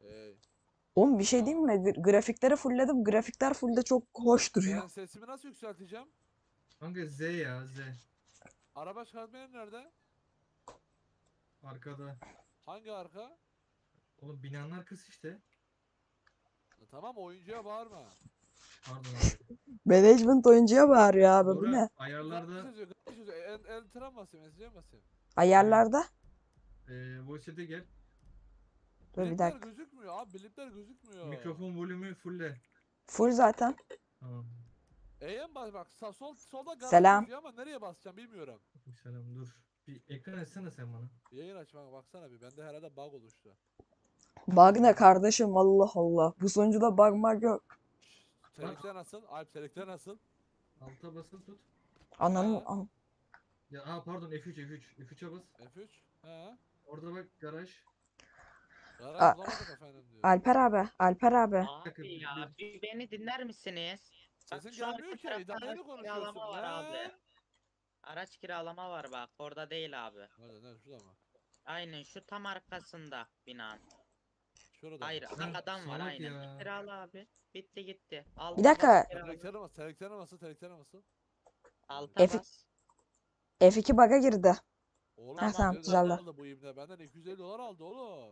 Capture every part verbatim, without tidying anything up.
Ee, Oğlum bir şey tamam. diyeyim mi? Gra- Grafikleri fullledim. Grafikler fullde çok hoş duruyor. Ben sesimi nasıl yükselteceğim? Kanka Z ya Z. Araba çıkartmayan nerede? Arkada. Hangi arka? Oğlum binanın arkası işte. E, tamam oyuncuya bağırma. Pardon abi. Management oyuncuya bağırıyor abi. Bu Sonra ne? Garip ayarlarda sözü, garip sözü. El, el tıra mı basayım, mesajı mı basayım? Ayarlarda. e, voice chat'e gel. Dur bir Blipler dakika. gözükmüyor abi, blipler gözükmüyor. Mikrofon volümü fulle. Full zaten. Tamam. E'ye mi bas bak, sağ, sol, solda garaj Selam. yazıyor ama nereye basacağım bilmiyorum. Selam dur. Bir ekran açsana sen bana. Yayın açmak baksana bir, bende herhalde bug oluştu. Bug ne kardeşim? Allah Allah. Bu sunucuda bug bug yok. Telikler nasıl? Alp telikler nasıl? Alta basılı tut. Ananı Ha. an- Ya aa pardon F üç F üç. F üç'e bas. F üç. He. Orada bak garaj. Garaj A- bulamadık efendim diyor. Alper abi. Alper abi. dakika, Abi bir- ya bir beni dinler misiniz? Bak Sesin şu arka gelmiyor ki, tarafta daha yeni araç konuşuyorsun. kiralama var abi. Ne? Araç kiralama var bak orada değil abi. Nerede nerede, şurada mı? Aynen şu tam arkasında binanın. Şurada Hayır mı? Ha, adam var salak aynen. ya. Kirala abi. Bitti gitti. Bir Alta dakika. bas, kirala. Telikler nasıl? Telikler nasıl? Telikler nasıl? Alta F- bas. F iki bug'a girdi. Oğlum Ha, tamam, iki yüz elli düzeldi. aldı bu ibne. Benden iki yüz elli dolar aldı oğlum.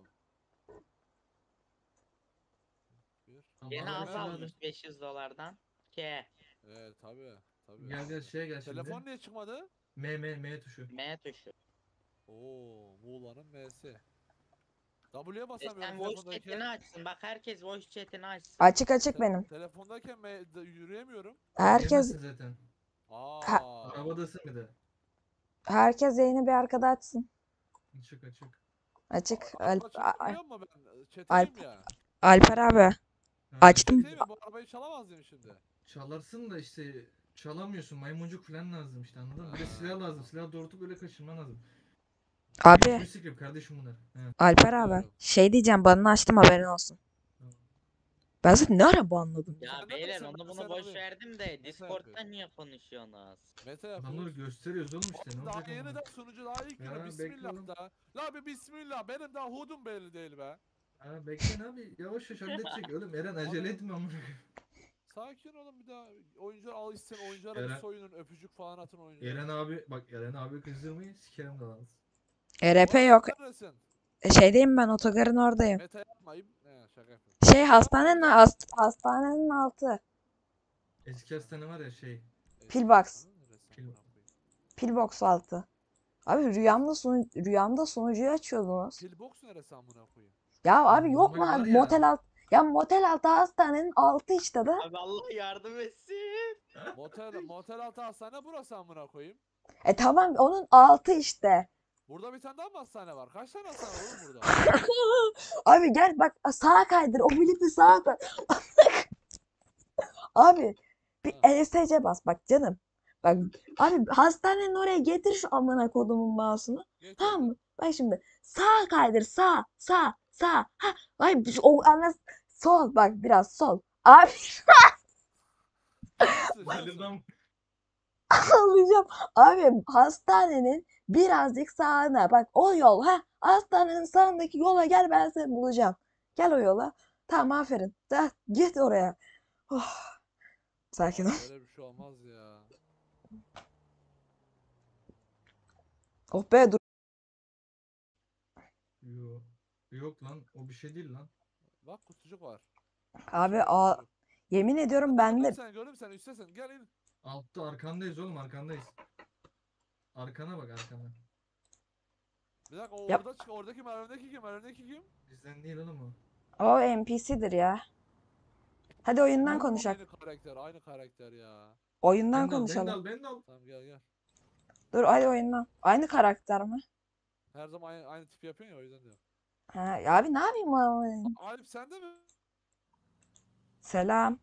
Bir. Tamam, Yine bana az mesela- almış beş yüz dolardan. K. Evet tabi tabi. Gel gel şeye gel şimdi. Telefon niye çıkmadı? M M M tuşu. M tuşu. Oo, Muğla'nın M'si. W'ye E basamıyorum sen voice chat'ini telefondayken. açsın. Bak herkes voice chat'ini açsın. Açık açık Te- benim. telefondayken M de- yürüyemiyorum. Herkes Yürüyemezsin zaten. Aa. Arabadasın bir de. herkes yayını bir arkada açsın. Açık açık. Açık. Araba Alp, a- a- çıkmıyor mu ben? Alp. Chat'teyim ya. Alper abi. Ha, Açtım. Chat'eyim ya, bu arabayı çalamaz mıyım şimdi? Çalarsın da işte çalamıyorsun. Maymuncuk falan lazım işte anladın mı? Bir de Ha. silah lazım. Silah doğrultup böyle kaçırman lazım. Abi. Bir script kardeşim bunlar. He. Alper abi. Biliyorum. Şey diyeceğim. Banını açtım haberin olsun. Tamam. Ben zaten ne ara banladım? Ya Sen beyler neredesin? onu Ben bunu sana boş alayım. verdim de Discord'da yapıyorsun? niye konuşuyorsunuz? Meta Adamları yapıyoruz. gösteriyoruz oğlum işte. Ne Oğlum olacak daha yeni ama? de sunucu, daha ilk Ya, günü, bekle bismillah oğlum. da. La bir bismillah, benim daha hudum belli değil be. Ha bekle abi. Yavaş yavaş halledecek oğlum. Eren acele etme ama. Sakin olun, bir daha oyuncular alışsın, oyunculara bir Eren- soyunun, öpücük falan atın oyunculara. Eren abi bak Eren abi kızdırmayın. Sikerim kalanız. E R P Oğlum, yok. neredesin? E, Şeydeyim ben, otogarın oradayım. Meta yapmayayım. He, şaka yapıyorum. Şey hastanenin hast- hastanenin altı. Eski hastane var ya şey. Pillbox. Neresi Pil- amına koyayım? Pillbox altı. Abi rüyamda sunu rüyamda sunucuyu açıyordunuz. Pillbox neresi amına koyayım? Ya abi yok mu normal var abi ya. motel alt. Ya motel altı hastanenin altı işte de. Abi Allah yardım etsin. Motel, motel altı hastane burası amına koyayım. E tamam onun altı işte. Burada bir tane daha mı hastane var? Kaç tane hastane var oğlum burada? Abi gel bak sağa kaydır. O bilipi sağa kaydır. Abi bir Ha. E S C bas bak canım. Bak abi hastanenin oraya getir şu amına kodumun mouse'unu. Geç Tamam orada. mı? Bak şimdi sağ kaydır sağ sağ sağ. Ha, ay şu- o ana sol bak biraz sol. Abi Delirdim. alacağım. Abi hastanenin birazcık sağına bak o yol ha. Hastanenin sağındaki yola gel ben seni bulacağım. Gel o yola. Tamam aferin. Da, git oraya. Oh. Sakin ol. Böyle bir şey olmaz ya. Oh be dur. Yok. Yok lan o bir şey değil lan. Bak kutucuk var. Abi Kutucuk, a kutucuk. yemin ediyorum ben Gördüm de sen, gördüm sen, üsttesin. Gel in. Altta arkandayız oğlum arkandayız. Arkana bak arkana. Bir dakika, o Yap. orada çık, oradaki kim, önündeki kim, önündeki kim? Bizden değil oğlum o. o N P C'dir ya. Hadi oyundan Oğlum, konuşak. Aynı karakter, aynı karakter ya. Oyundan Ben de al ben de konuşalım. al ben de al. Tamam gel gel. Dur hadi oyundan. Aynı karakter mi? Her zaman aynı, aynı tip yapıyorsun ya, o yüzden diyorum. Ha, ya abi ne yapayım abi? Alp sen de mi? Selam.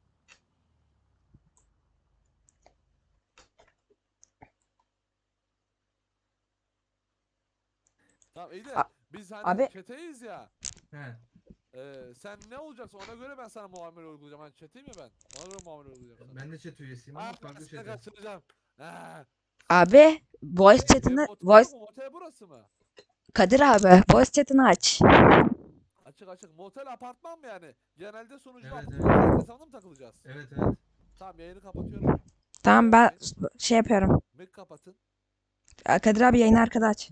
Tamam iyi de A- biz hani abi- çeteyiz ya. He. Ee, sen ne olacaksın, ona göre ben sana muamele uygulayacağım. Hani çeteyim ya ben. Ona göre muamele uygulayacağım sana. Ben de chat üyesiyim ama Ah, farklı ben seni chat'e. kaçıracağım. Ha. Abi voice Şey, chat'ini motel voice bu, motel burası mı? Kadir abi voice chat'ini aç. Açayım açık açık. Motel apartman mı yani? Genelde sunucu Evet, apartman. evet. Hesabında mı takılacağız? Evet evet. Tamam yayını kapatıyorum. Tamam ben Yapmayın. şey yapıyorum. Mic kapatın. Aa, Kadir abi yayını arkada aç.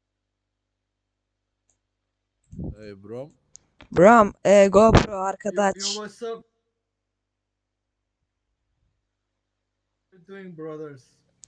Hey bro. Brom, e, GoPro arkada Yo, yo, aç. what's up? What you doing brothers?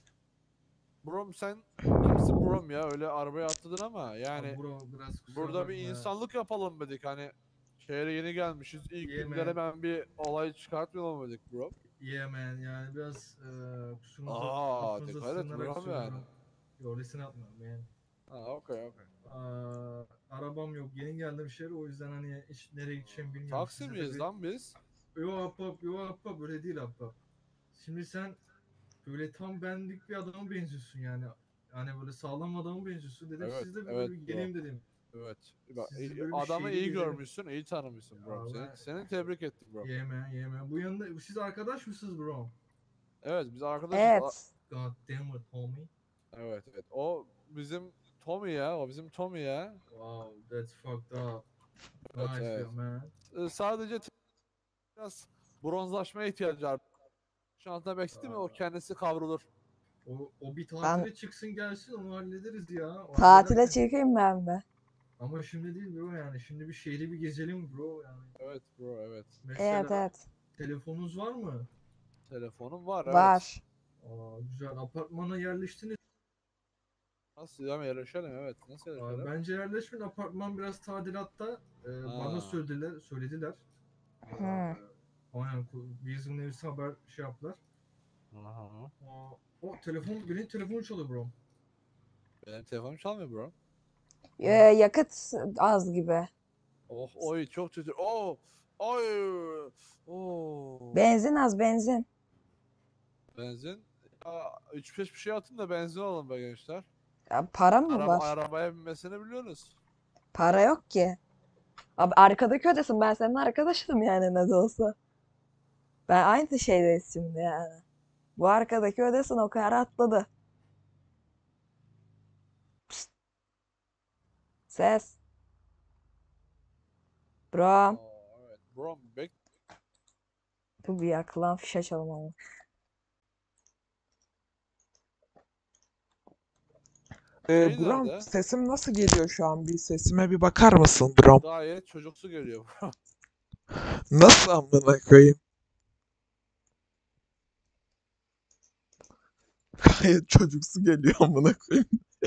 Brom sen kimsin brom ya? Öyle arabaya atladın ama yani Abi bro biraz kusura burada bir bakma ya. insanlık yapalım dedik hani. Şehre yeni gelmişiz. İlk Yeah, günden man. hemen bir olay çıkartmayalım dedik bro. Yeah man yani biraz eee kusurumuza Aa, affınıza dikkat et sığınarak bro yani. söylüyorum. Yo listen up man. Ha okey okey. Aa, arabam yok yeni geldim şehre o yüzden hani hiç nereye gideceğimi bilmiyorum. Taksi Size de miyiz bir- lan biz? Yo ahbap yo ahbap öyle değil ahbap. Şimdi sen böyle tam benlik bir adama benziyorsun yani. Hani böyle sağlam adama benziyorsun dedim Evet, sizde evet böyle bir bro. geleyim dedim. Evet. Bak, Siz iyi- böyle bir adamı şehri iyi gezelim. görmüşsün, iyi tanımışsın bro. Aa, Seni, ben- seni tebrik ettim bro. Yeme yeme. Bu yanında siz arkadaş mısınız bro? Evet, biz arkadaşız. A- Evet. God damn it homie. Evet, evet. O bizim Tommy ya, o bizim Tommy ya. Wow that's fucked up. Evet, Nice evet. yeah, man. Ee, sadece t- biraz bronzlaşmaya ihtiyacı var. Şu anda bekletti mi o kendisi kavrulur. O, o bir Ben tatile çıksın gelsin onu hallederiz ya. O tatile hallederken- çıkayım ben be. Ama şimdi değil bro yani. Şimdi bir şehri bir gezelim bro yani. Evet bro, evet. Mesela Evet evet. telefonunuz var mı? Telefonum var, evet. Var. Aa, güzel. Apartmana yerleştiniz. Nasıl ya, yerleşelim, evet. Nasıl Aa, yerleşelim? bence yerleşmeyin. Apartman biraz tadilatta. Ee, bana Ha. söylediler. söylediler. Hı. Ee, aynen. Bizim nevisi haber şey yaptılar. Aha. Aa, o telefon, benim telefonu çalıyor bro. Benim telefonum çalmıyor bro. Ee, yakıt az gibi. Oh, oy çok kötü. Oh, oy. Oh. Benzin az benzin. Benzin. Ya, üç beş bir şey atın da benzin alın be gençler. Ya, para mı Araba, var? arabaya binmesini biliyorsunuz. Para yok ki. Abi arkadaki ödesin. Ben senin arkadaşınım yani ne de olsa. Ben aynı şeydeyiz şimdi yani. Bu arkadaki ödesin o kadar atladı. Pişt. Ses. Bro. Oo, evet. Bro, bek Dur bir yakılan fiş açalım ama. Ee, şey Buram, nerede? sesim nasıl geliyor şu an? Bir sesime bir bakar mısın Buram? Gayet çocuksu geliyor bro. Nasıl amına koyayım? Gayet çocuksu geliyor amına koyayım.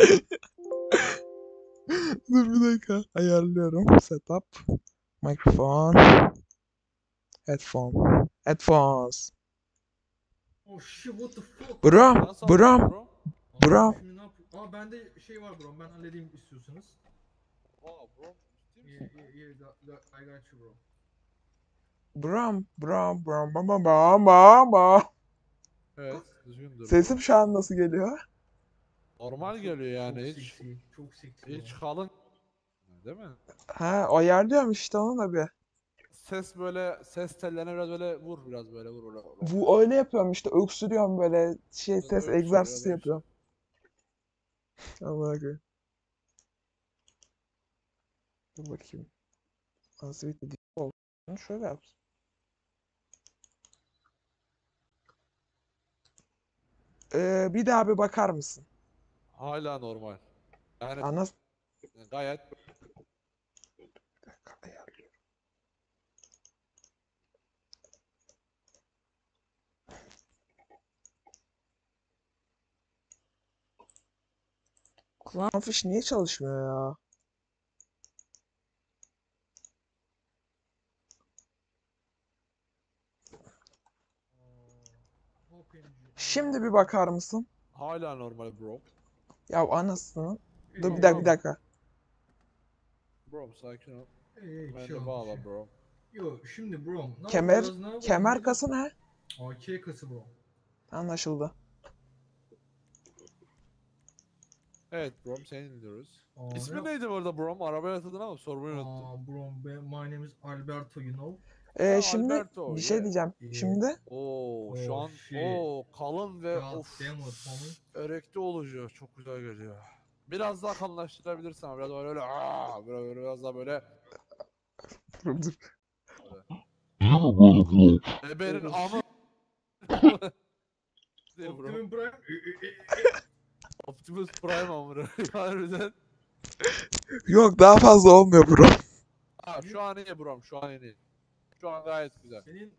Dur bir dakika. Ayarlıyorum. Setup. Mikrofon. Headphone. Headphones. Oh shit what the fuck? Buram, Nasıl Buram, anladın bro? Aa, Bro. Şimdi ne yapayım? Aa bende şey var bro. Ben halledeyim istiyorsanız. Aa bro, ciddi Yeah, misin? yeah, yeah, got, got, I got you bro. Buram, Buram, Buram, Buram, Buram, Buram, Buram. Evet, düzgün dur. Sesim şu an nasıl geliyor? Normal Çok- geliyor yani çok hiç seksi, çok seksi hiç bro. kalın. Değil mi? Ha, ayarlıyorum işte onu da bir. Ses böyle ses tellerine biraz böyle vur biraz böyle vur öyle. Bu öyle yapıyorum işte öksürüyorum böyle şey Biraz ses öksür, egzersizi biraz yapıyorum. Allah'a koyayım. Dur bakayım. Nasıl bir dedi? Olsun. Şöyle yap. Ee, bir daha bir bakar mısın? Hala normal. Yani Ana... gayet Bir dakika ayarlıyorum. Kulağım fiş niye çalışmıyor ya? Hopinci. Şimdi bir bakar mısın? hala normal bro. Ya anasını. Dur Ey, bir dakika bir Tamam. dakika. Bro sakin ol. ey, ey, Ben chill, de bağla chill. bro. Yo şimdi bro. Ne Kemer, yapacağız, ne yapalım kemer biz? kası ne? A K kası bro. Anlaşıldı. Evet bro seni dinliyoruz. Aa, İsmi ne- neydi bu arada bro? Arabaya atıldın ama sormayı unuttum. Aa, bro, ben, my name is Alberto, you know. Ee, Ha, şimdi Alberto, bir şey yeah. diyeceğim. Yeah. Şimdi Oo şu Oh, an shit. o kalın ve God of damn it, homie. erekte oluyor. Çok güzel geliyor. Biraz daha kalınlaştırabilirsin ama biraz böyle öyle aa, böyle, böyle biraz daha böyle Dur dur. Eberin amı. Diyor bro. Optimum Prime. Optimus Prime amına. Harbiden. Yok daha fazla olmuyor bro. Ha şu an iyi bro. Şu an iyi. Şu an gayet güzel. Senin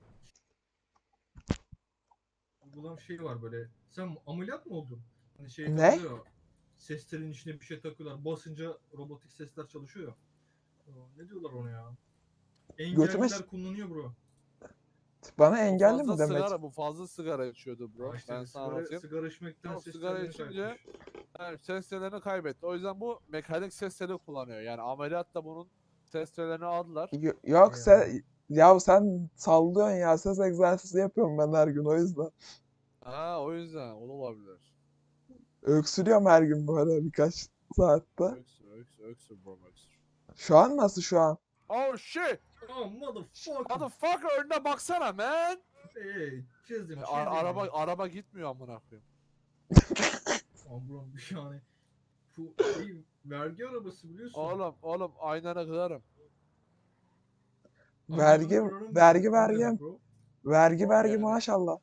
uygulam şey var böyle. Sen ameliyat mı oldun? Hani şey Ne? takılıyor. Seslerin içine bir şey takıyorlar. Basınca robotik sesler çalışıyor ya. Aa, Ne diyorlar ona ya? Götüme Engelliler kullanıyor bro. Bana Bu engelli mi fazla demek? sigara, bu fazla sigara içiyordu bro. Aa, işte ben sana sigara, anlatayım. sigara içmekten Yok, ses sigara tellerini içince- kaybetmiş. Yani ses tellerini kaybetti. O yüzden bu mekanik ses teli kullanıyor. Yani ameliyatta bunun ses tellerini aldılar. Y- Yok Ya. sen ya sen sallıyorsun ya ses egzersizi yapıyorum ben her gün o yüzden. Ha o yüzden o da olabilir. Öksürüyorum her gün böyle birkaç saatte. Öksür, öksür, öksür bro, öksür. Şu an nasıl şu an? Oh shit! Oh motherfucker. Motherfucker önüne baksana man! Hey, çizdim, A- çizdim. araba araba gitmiyor amına koyayım. Ambulans yani. Bu şey, vergi arabası biliyorsun. Oğlum oğlum aynana kırarım. Vergi Ambulans kırarım, vergi ne demek vergi bro? vergi vergi Yani. maşallah.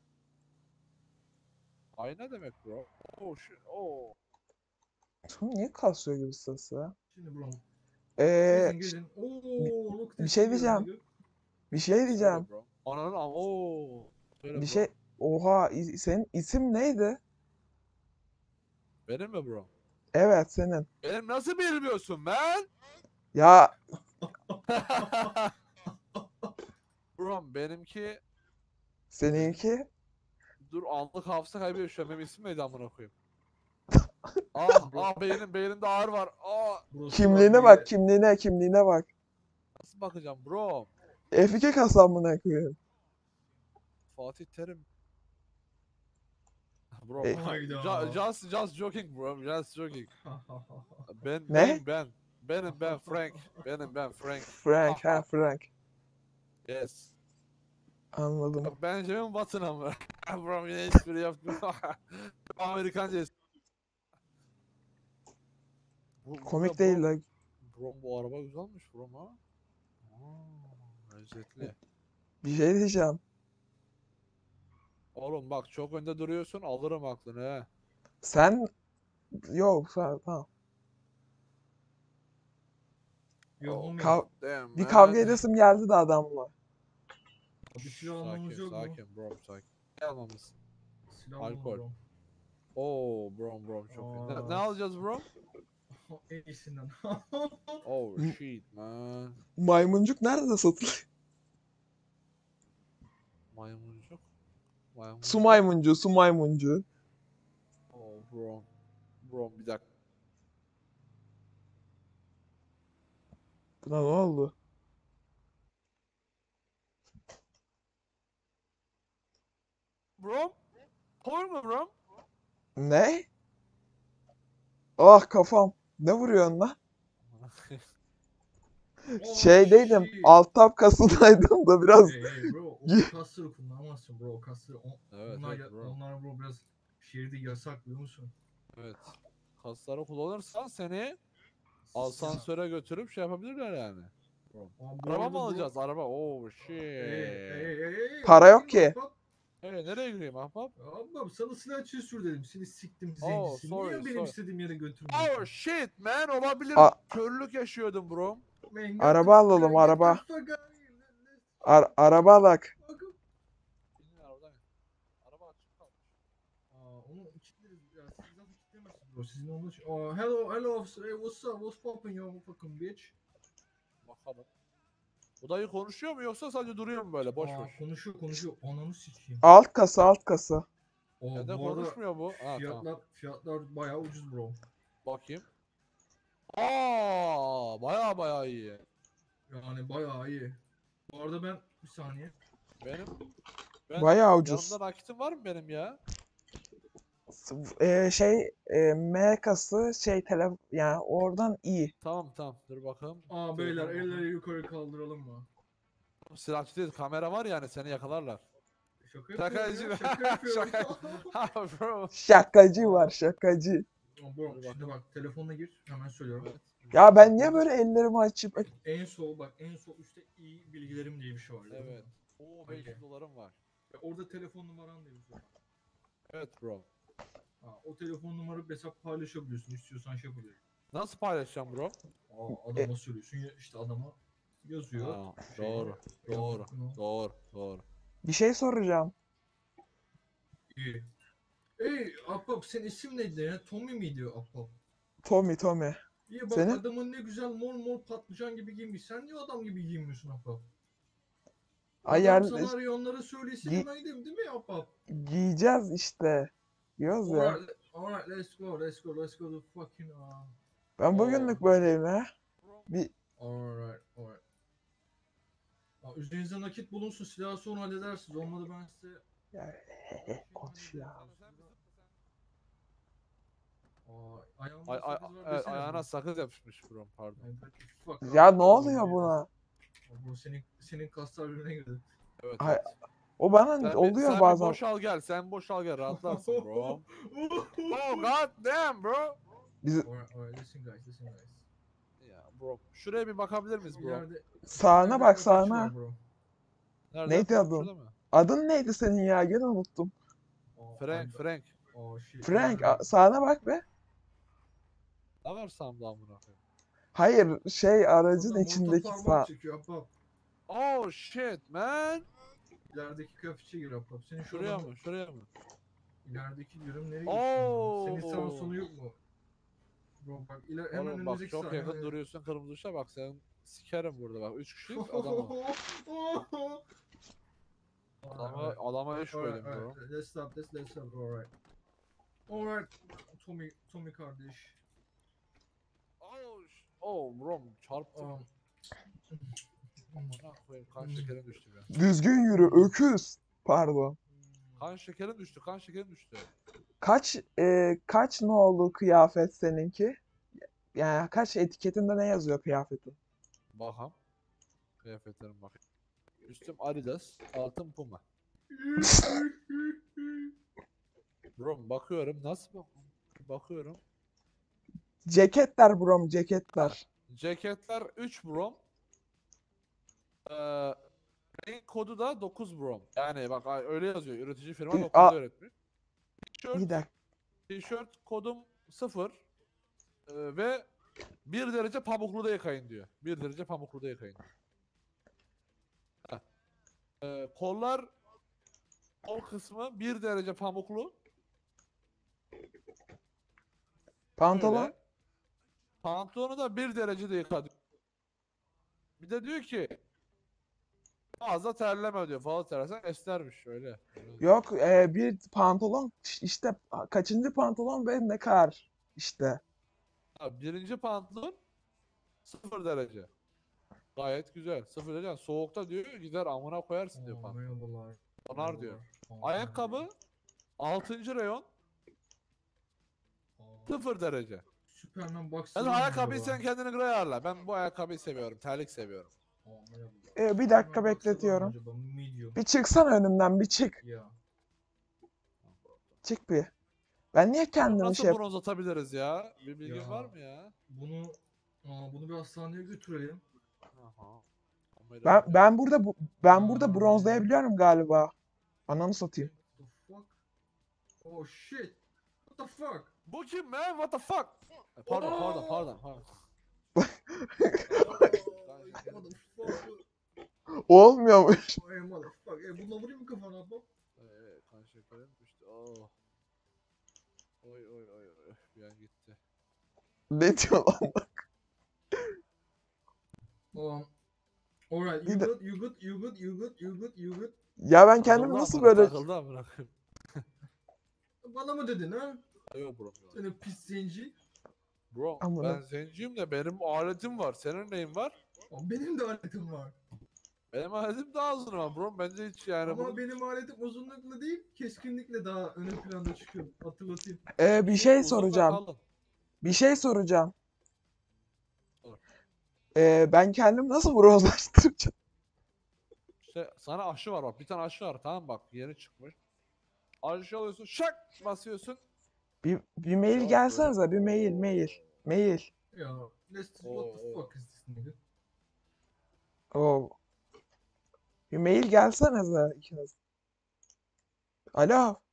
Ayna demek bro. Oh shit. Oh. Niye kasıyor gibi ses ya? Şimdi bro. Ee, Gezin gezin. Ooo. look bir this şey here, diyeceğim. nigga. bir şey diyeceğim. Söyle bro. Ananın am ooo. Söyle Bir bro. şey oha i- senin isim neydi? Benim mi bro? Evet senin. Benim nasıl bilmiyorsun man? Ya Bro benimki seninki dur anlık hafıza kaybediyor şu an. Benim isim neydi amına koyayım? ah ah beynim beynimde ağır var. Ah Burası kimliğine var bak diye- kimliğine kimliğine bak. nasıl bakacağım bro? F iki kasamına koyayım. Fatih Terim. Bro, E- Hayda. ju- just just joking bro, just joking. Ben Ne? benim ben. Benim ben Frank. Benim ben Frank. Frank ha Frank. Yes. Anladım. Bak Benjamin Button ama. Bro yine espri yaptım. Amerikanca espri. Bu- bu Komik ne değil bro? la. Bro bu araba güzelmiş bro ha. Aa, lezzetli. Bir şey diyeceğim. Oğlum bak çok önde duruyorsun alırım aklını he. Sen yok sen tamam. Yo homie. Kav- Damn bir man. kavga edesim geldi de adamla. Bir silah almamız Sakin yok mu? sakin bro sakin. Ne almamız? Silah alalım Alkol. bro. Oo bro bro çok iyi. Ne, ne Aa. alacağız bro? En iyisinden. Oh Hı. shit man. Maymuncuk nerede satılıyor? Maymuncuk. Maymuncuk. Su maymuncuğu, su maymuncuğu. Oh bro. Bro bir dakika. Buna ne oldu? Bro? Olur mu bro? Ne? Ah kafam. Ne vuruyorsun lan? Oh, Şeydeydim, shit. alt tab kasındaydım da biraz. Hey hey bro, o kasları kullanamazsın bro, kasları. O, Evet, onlar, evet ya- bro. onlar bro biraz şehirde yasak biliyor musun? Evet. Kasları kullanırsan seni asansöre götürüp şey yapabilirler yani. Aa, bu Araba arada mı bro- alacağız? Araba. Oh shit. Hey, hey, hey, hey, Para yok girme ki. ahbap. Hey nereye gireyim ahbap? Ablam sana silah sür dedim. Seni siktim Oh, zencisi. sorry, Niye benim sorry. istediğim yere götürmüyorsun? Oh shit man olabilir. A- Körlük yaşıyordum bro. Man, get Araba the alalım, fuck- get araba. the fuck out of here. Let's Ar araba alak. fuck up. İnin arabadan. Araba açık kalmış. Aa, onu kilitleriz ya. Siz zaten kilitlemezsiniz bro. Sizin onun için. Aa, hello, hello officer. Hey, what's up? What's poppin' yo fucking bitch? Bakalım. Bu dayı konuşuyor mu yoksa sadece duruyor mu böyle boş Aa, boş? konuşuyor konuşuyor. Ananı sikeyim. Alt kasa, alt kasa. Oo, Neden bu arada konuşmuyor bu? Ha tamam. fiyatlar fiyatlar bayağı ucuz bro. Bakayım. Aa, baya baya iyi. Yani bayağı iyi. Bu arada ben bir saniye. Benim ben Bayağı ucuz. yanımda nakitim var mı benim ya? Ee, şey, e, M kası şey tele yani oradan iyi. Tamam tamam dur bakalım. Aa beyler Telefona bakayım. elleri yukarı kaldıralım mı? Silahçı değil kamera var yani seni yakalarlar. Şaka yapıyorum Şakacı. ya, şaka yapıyorum. Şaka. Ha bro. Şakacı var, şakacı. Aa, bro, Dur şimdi bakalım. bak telefonuna gir hemen söylüyorum. Evet. Ya ben niye böyle ellerimi açıp En sol bak en sol üstte iyi bilgilerim diye bir şey var. gördün mü? Evet. Oo beş yüz dolarım var. Ve orada telefon numaran diye bir şey var. Evet bro. Ha, o telefon numarayı mesela paylaşabiliyorsun. İstiyorsan şey yapabiliyorsun. Nasıl paylaşacağım bro? Aa, adama söylüyorsun ya işte adama yazıyor. Ha, şeyde, doğru. Doğru. yazıyor. Doğru. Doğru. bir şey soracağım. İyi. Ey Ahbap senin isim neydi ya? Tommy miydi Ahbap? Tommy Tommy. İyi bak Senin? adamın ne güzel mor mor patlıcan gibi giymiş. Sen niye adam gibi giymiyorsun Ahbap? Ay Adam yani sana arıyor onları söylesin Gi- hemen gidelim değil mi Ahbap? giyeceğiz işte. Diyoruz ya. Alright, alright, let's go, let's go, let's go to fucking uh. Ben bugünlük böyleyim ha. Bir Alright, alright. Aa, üzerinizde nakit bulunsun, silahı sonra halledersiniz. Olmadı ben size... ya, konuş ya. Aa, ayağımda Ay, ay, sakız var evet, desene ayağına bro. sakız yapışmış bro pardon. Ay, what the fuck Ya abi, ne oğlum oluyor ya. buna? Bu senin senin kaslar birbirine girdi. Evet, Ay, evet. O bana Sen, bir, oluyor sen bir bazen. boşal gel. Sen boşal gel. Rahatlarsın bro. Oh god damn bro. Biz Alright, alright, listen guys, listen guys. Ya bro. Şuraya bir bakabilir miyiz bro? İleride, sağına ileride bak kaç sağına. var bro? Nerede? Neydi Bro, adın? şurada mı? Adın neydi senin ya? Gene unuttum. Aa, Frank, I'm- Frank. Aa, shit, Frank ileride- a- sağına bak be. Ne var sağımda amına koyayım? Hayır şey aracın Adam orta içindeki parmak sağ. çekiyor Ahbap. Oh shit man. İlerideki kıyafetçi gir Ahbap. Senin şu Şuraya adamı- mı? Şuraya mı? İlerideki diyorum nereye gidiyorsun? Senin sağ Oo. solu yok mu? Bro bak iler hemen Oğlum bak önümüzdeki çok sahne. yakın duruyorsun kırmızı ışığa bak sen sikerim burada bak. Üç kişiyiz adama. Adama, adama eş koydum bro. Alright, let's stop this, let's stop, alright. Alright, Tommy, Tommy kardeş. Oh, ş- oh bro çarptım. Um, Amına koyayım kan şekerim düştü be. Düzgün yürü öküz. Pardon. Kan şekerim düştü kan şekerim düştü. Kaç e, kaç ne oldu kıyafet seninki? Yani kaç etiketinde ne yazıyor kıyafetin? Bakam. Kıyafetlerim bak. Üstüm Adidas, altım Puma. Bro bakıyorum nasıl bak bakıyorum. Ceketler brom ceketler. Ceketler üç brom. Ee, renk kodu da dokuz brom. Yani bak ay- öyle yazıyor. Üretici firma Ü- dokuzda a- üretmiş. Tişört, Bir dakika. tişört kodum sıfır. Ee, ve bir derece pamukluda yıkayın diyor. bir derece pamukluda yıkayın. Heh. Ee, kollar kol kısmı bir derece pamuklu. Pantolon. Böyle. Pantolonu da bir derecede yıka diyor. Bir de diyor ki fazla terleme diyor. Fazla terlersen esnermiş öyle. Öyle. Yok e, bir pantolon işte kaçıncı pantolon ve ne kadar işte. Ha, birinci pantolon sıfır derece. Gayet güzel. Sıfır derece. Yani soğukta diyor gider amına koyarsın diyor Aa, pantolon. merhabalar. Donar diyor. merhabalar. Aa, Ayakkabı altıncı reyon aa, sıfır derece. Superman box. Yani ayakkabıyı sen kendine göre ayarla. Ben bu ayakkabıyı seviyorum. Terlik seviyorum. E, bir dakika bekletiyorum. Medium. Bir çıksana önümden bir çık. Ya. Çık bir. Ben niye kendimi Nasıl şey bronz atabiliriz ya? Bir bilgin Ya. var mı ya? Bunu aa, bunu bir hastaneye götürelim. Aha. Ama ben öyle- ben burada bu- ben burada Aa. bronzlayabiliyorum galiba. Ananı satayım. What the fuck? Oh shit. What the fuck? Bu kim man? What the fuck? E, Pardon, pardon, pardon, pardon. What the fuck? Olmuyormuş. Hey motherfucker. E bununla vurayım mı kafana abla? Ee, kan şekerim düştü. Oh. Oy oy oy oy. Bir an gitti. Ne diyor lan? Um, alright, Bir you de- good, you good, you good, you good, you good, you good. Ya ben kendimi Takıldı nasıl amına, böyle Takıldı amına koyayım. Bana mı dedin ha? Yok bro. Senin pis zenci. Bro Amına. ben zenciyim de benim aletim var. Senin neyin var? Aa, benim de aletim var. Benim aletim daha uzun ama bro. Bence hiç yani Ama bunu... benim aletim uzunlukla değil, keskinlikle daha ön planda çıkıyor. Hatırlatayım. Ee, bir şey uzun ve soracağım. kalın. Bir şey soracağım. Sor. Ee, ben kendimi nasıl bronzlaştıracağım? İşte sana aşı var bak. Bir tane aşı var tamam bak. Yeni çıkmış. Aşı alıyorsun. Şak basıyorsun. Bir, bir mail Çok gelsenize bir mail mail. Mail. Ya Let's Oo, what the oo. fuck is this nigga? Oo. Bir mail gelsenize ikiniz. Alo.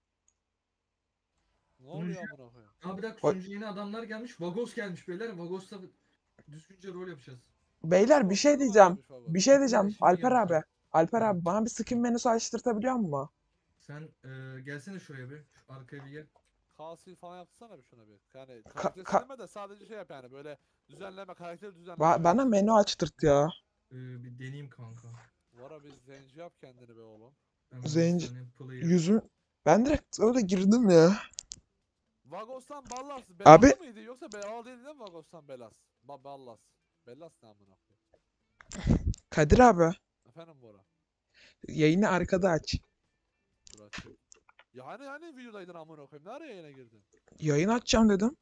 Ne oluyor amına koyayım? Aa bir dakika, O- sunucu yeni adamlar gelmiş. Vagos gelmiş beyler. Vagos'ta düzgünce rol yapacağız. Beyler bir şey Vagos'ta ne diyeceğim. varmış Vagos? Bir şey Şimdi- diyeceğim. şimdi Alper gelmişler. abi. Alper Hı. abi bana bir skin menüsü açtırtabiliyor musun? Sen e, gelsene şuraya bir. Şu arkaya bir gel. Kalsil falan yapsana bir şuna bir. Yani Ka- karakter ka- silme de sadece şey yap yani böyle düzenleme, karakteri düzenleme. Ba- öyle bana sil. menü açtırt ya. E, bir deneyeyim kanka. Vara bir zenci yap kendini be oğlum. Hemen bir Zenci saniye player. yüzüm. Ben direkt öyle girdim ya. Vagos'tan Ballas Abi- belalı mıydı yoksa belalı değildi değil mi Vagos'tan Belas? Ba Ballas. Belas ne amına koyayım? Kadir abi. Efendim Bora. Yayını arkada aç. Dur açayım. Ya hani hani videodaydın amına koyayım. Ne ara yayına girdin? Yayın açacağım dedim.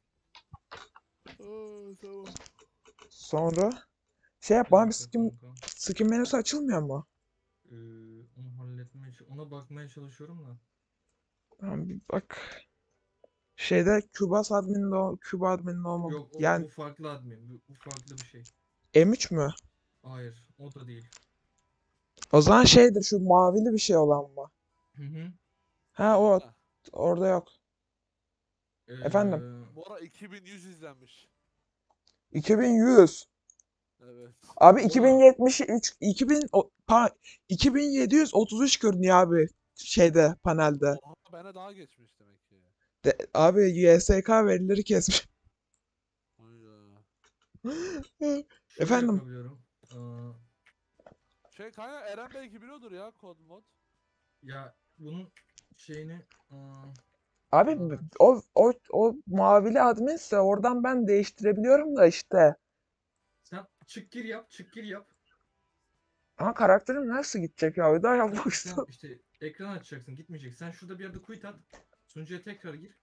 Aa, tamam. Sonra şey yap Bir bana bir dakika skin, kanka. skin menüsü açılmıyor mu? E, onu halletmeye, ona bakmaya çalışıyorum da. Tamam bir bak. Şeyde Cubase admin'de o Cube admin'de olmam. Yok o, Yani bu farklı admin. Bu, bu farklı bir şey. M üç mü? Hayır o da değil. O zaman şeydir şu mavili bir şey olan mı? Hı hı. Ha o Ha, orada yok. Ee, Efendim? Bora iki bin yüz izlenmiş. iki bin yüz. Evet. Abi Bora. iki bin yetmiş üç iki bin o- pa, iki bin yedi yüz otuz üç görünüyor abi şeyde panelde. Oha bana daha geçmiş demek ki. De, abi Y S K verileri kesmiş. Hayda. Şöyle Efendim? yapabiliyorum. Aa, Şey kanka Eren belki biliyordur ya kod mod. ya bunun şeyini aa, Abi aa, o o o mavili adminse oradan ben değiştirebiliyorum da işte. sen çık gir yap, çık gir yap. Ama karakterim nasıl gidecek ya? Bir daha yapmak Sen istiyorum. işte ekran açacaksın, gitmeyecek. Sen şurada bir yerde quit at. Sunucuya tekrar gir.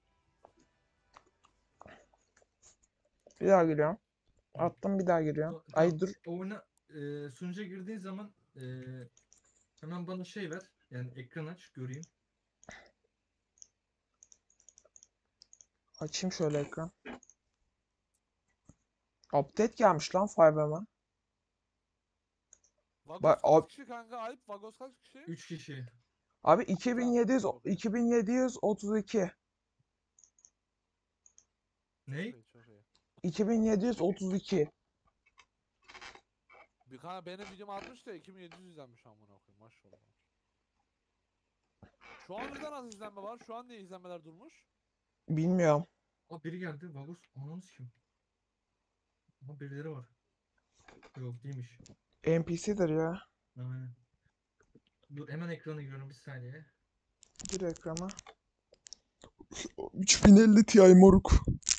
Bir daha giriyorum. Attım bir daha giriyorum. O- Ay Tamam. dur. Oyuna e, sunucuya girdiğin zaman e, hemen bana şey ver. Yani ekran aç, göreyim. Açayım şöyle ekran. Update gelmiş lan five'e. Vagos Bak kaç ab- kişi kanka? Alp Vagos kaç kişi? üç kişi. abi iki bin yedi yüz Tamam, okey. iki bin yedi yüz otuz iki. Ney? Çok iyi, çok iyi. iki bin yedi yüz otuz iki. Bir kanka benim videom atmış da iki bin yedi yüz izlenmiş amına koyayım maşallah. Şu an bizde nasıl izlenme var? Şu an niye izlenmeler durmuş? Bilmiyorum. Aa biri geldi. Vagos. Ananı kim? Ama birileri var. Yok değilmiş. N P C'dir ya. Aynen. Dur hemen ekrana giriyorum bir saniye. Gir ekrana. üç bin elli Ti moruk.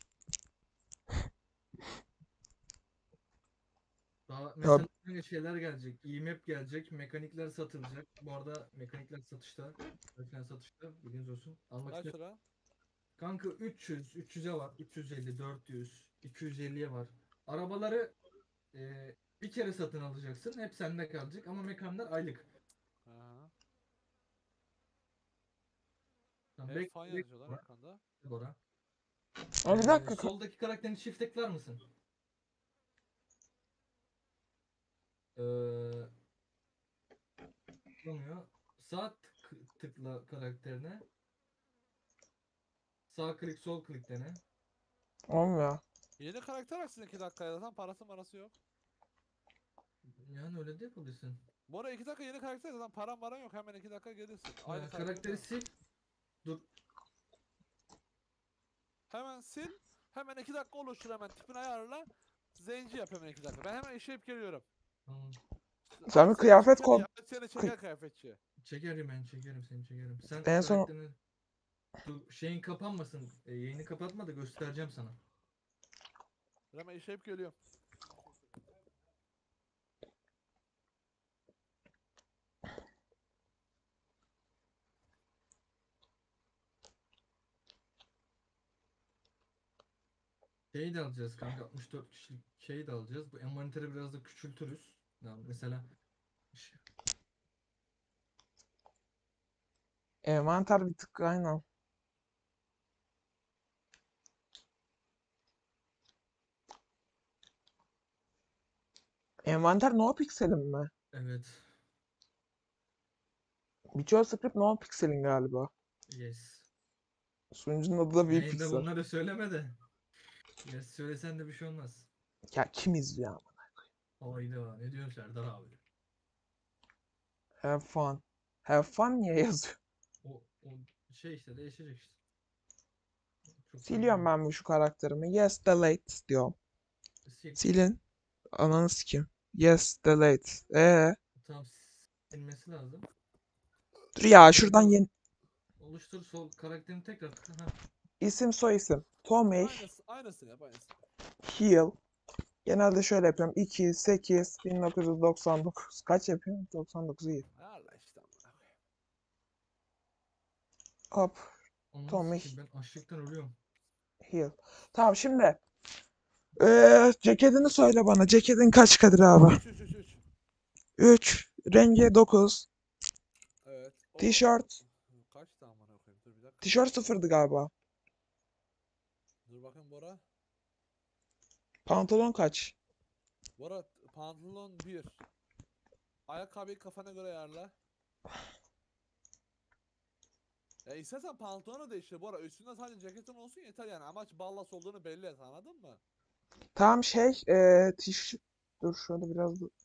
Daha mesela böyle şeyler gelecek. E-map gelecek. Mekanikler satılacak. Bu arada mekanikler satışta. Mekanikler satışta. Bilginiz olsun. Almak Kaç istedim. lira? Kanka üç yüz, üç yüze var. üç yüz elli, dört yüz, iki yüz elliye var. Arabaları e, bir kere satın alacaksın. Hep sende kalacak ama mekanlar aylık. Aha. Tamam, Have bek, fun bek, yazıyorlar Bora. ekranda. Bora. Abi bir Ee, dakika. ka- soldaki karakterini çift tıklar mısın? Ee, tıklamıyor. Sağ tık- tıkla karakterine. Sağ klik sol klik dene. Olmuyor. Yeni karakter açsın iki dakikaya zaten parası marası yok. Yani öyle de yapabilirsin. Bora iki dakika yeni karakter zaten param maran yok hemen iki dakika gelirsin. Ee, Aynı karakteri karakter. sil. Dur. Hemen sil. Hemen iki dakika oluştur hemen tipini ayarla. Zenci yap hemen iki dakika. Ben hemen işleyip geliyorum. Tamam. Sen Aç bir seni kıyafet çeker kod- ya, aç seni çeker kıyafetçi. Çekerim ben çekerim seni çekerim. Sen En son- karakterini... Dur, şeyin kapanmasın. E, yayını kapatma da göstereceğim sana. Hemen işleyip geliyorum. Şeyi de alacağız kanka, altmış dört kişilik şeyi de alacağız. Bu envanteri biraz da küçültürüz. Yani mesela ş- Envanter bir tık aynen. Envanter no pixel'in mi? Evet. Visual script no pixel'in galiba. Yes. Sunucunun adı da Yayında vPixel. bunları söyleme de. Ya söylesen de bir şey olmaz. Ya kim izliyor ama? Hayda ne diyorsun Serdar abi? Have fun. Have fun niye yazıyor? O, o şey işte değişecek işte. Çok Siliyorum ben bu şu karakterimi. Yes delete diyorum. Sil. Silin. Ananı sikeyim. Yes delete. Ee, Tam silmesi lazım. dur ya Böyle şuradan bir yeni oluştur sol karakterini tekrar tıkla. Ha. isim soy isim. Tommy Aynısı, aynısını yap aynısını. Heal. Genelde şöyle yapıyorum. iki, sekiz, bin dokuz yüz doksan dokuz. Kaç yapıyorum? doksan dokuz iyi. Ayarla işte amına koyayım. Hop. Onu Tommy sikeyim, ben açlıktan ölüyorum. Heal. Tamam şimdi. Ee, ceketini söyle bana. Ceketin kaç Kadir abi? üç üç üç üç. üç. Rengi dokuz. Evet. O Tişört. kaç tane amına koyayım? Dur bir dakika. Tişört sıfırdı galiba. Dur bakayım Bora. Pantolon kaç? Bora pantolon bir. Ayakkabıyı kafana göre ayarla. Ya istersen pantolonu değiştir Bora. Üstünde sadece ceketin olsun yeter yani. Amaç ballas olduğunu belli et anladın mı? Tamam şey. Ee, tiş... Dur şöyle biraz... da-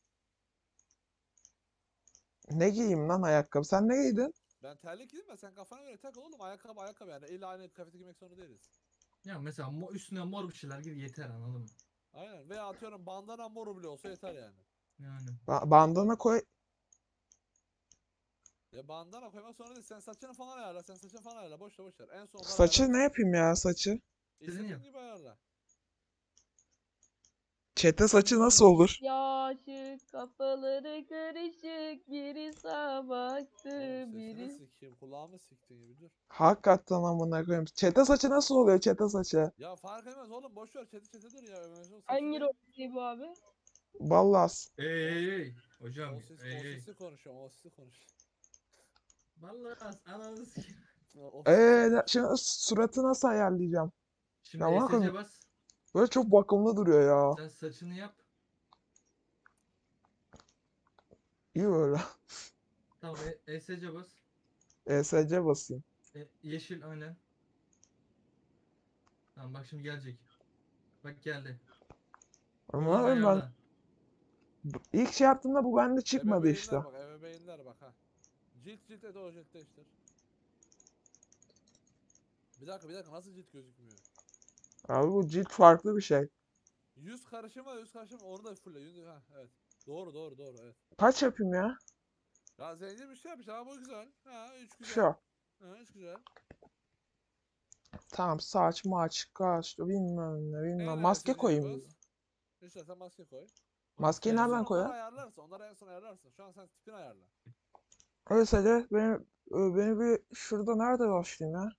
Ne giyeyim lan ayakkabı? Sen ne giydin? Ben terlik giydim ya sen kafana göre tak oğlum. Ayakkabı ayakkabı yani. İlla aynı kıyafeti giymek zorunda değiliz. Ya mesela mo üstüne mor bir şeyler giy yeter anladın mı? Aynen. Veya atıyorum bandana moru bile olsa yeter yani. Yani. Ba- bandana koy. Ya bandana koymak zorunda değil. Sen saçını falan ayarla. Sen saçını falan ayarla. Boş ver boş ver. En son onları Saçı ne ayarlarsın. yapayım ya saçı? İstediğin yap. gibi ayarla. Çete saçı nasıl olur? Yaşık kafaları karışık biri sağa baktı Oğlum sesini biri sikeyim. Kulağımı siktin gibi dur. Hakikaten amına koyayım. Çete saçı nasıl oluyor çete saçı? Ya fark etmez oğlum. Boş ver. Çete çete dur ya. Ömer'in saçı hangi değil. rol bu abi? Ballas. Ey ey ey. Hocam O ses, ey o ey. sesi konuşuyorum. O sesi konuş. Vallahi ananı sikeyim. O, o Eee sesi ne- konuş. şimdi suratı nasıl ayarlayacağım? Şimdi Ya bana E S C koyayım. bas. Böyle çok bakımlı duruyor ya. Sen saçını yap. İyi böyle. Tamam e E S C bas. E S C basayım. E, yeşil aynen. Tamam bak şimdi gelecek. Bak geldi. Ama Buradan ben ayarla. ilk şey yaptığımda bu bende çıkmadı işte. Ebeveynler bak. Ebeveynler bak ha. Cilt cilt et o cilt değiştir. Bir dakika bir dakika. Nasıl cilt gözükmüyor? Abi bu cilt farklı bir şey. Yüz karışımı var, yüz karışımı onu da fulle. Yüz, ha evet. Doğru doğru doğru evet. Kaç yapayım ya? Ya zengin bir şey yapmış ama bu güzel. Ha üç güzel. Şu. Ha üç güzel. Tamam saç maç kaç bilmem ne En bilmem. en Maske sevdiğine koyayım. bas. İstersen maske koy. Maskeyi En Maske- son nereden onları koyayım? ayarlarsın. Onları en son ayarlarsın. Şu an sen tipini ayarla. Öyleyse beni, beni bir şurada nerede başlayayım ya?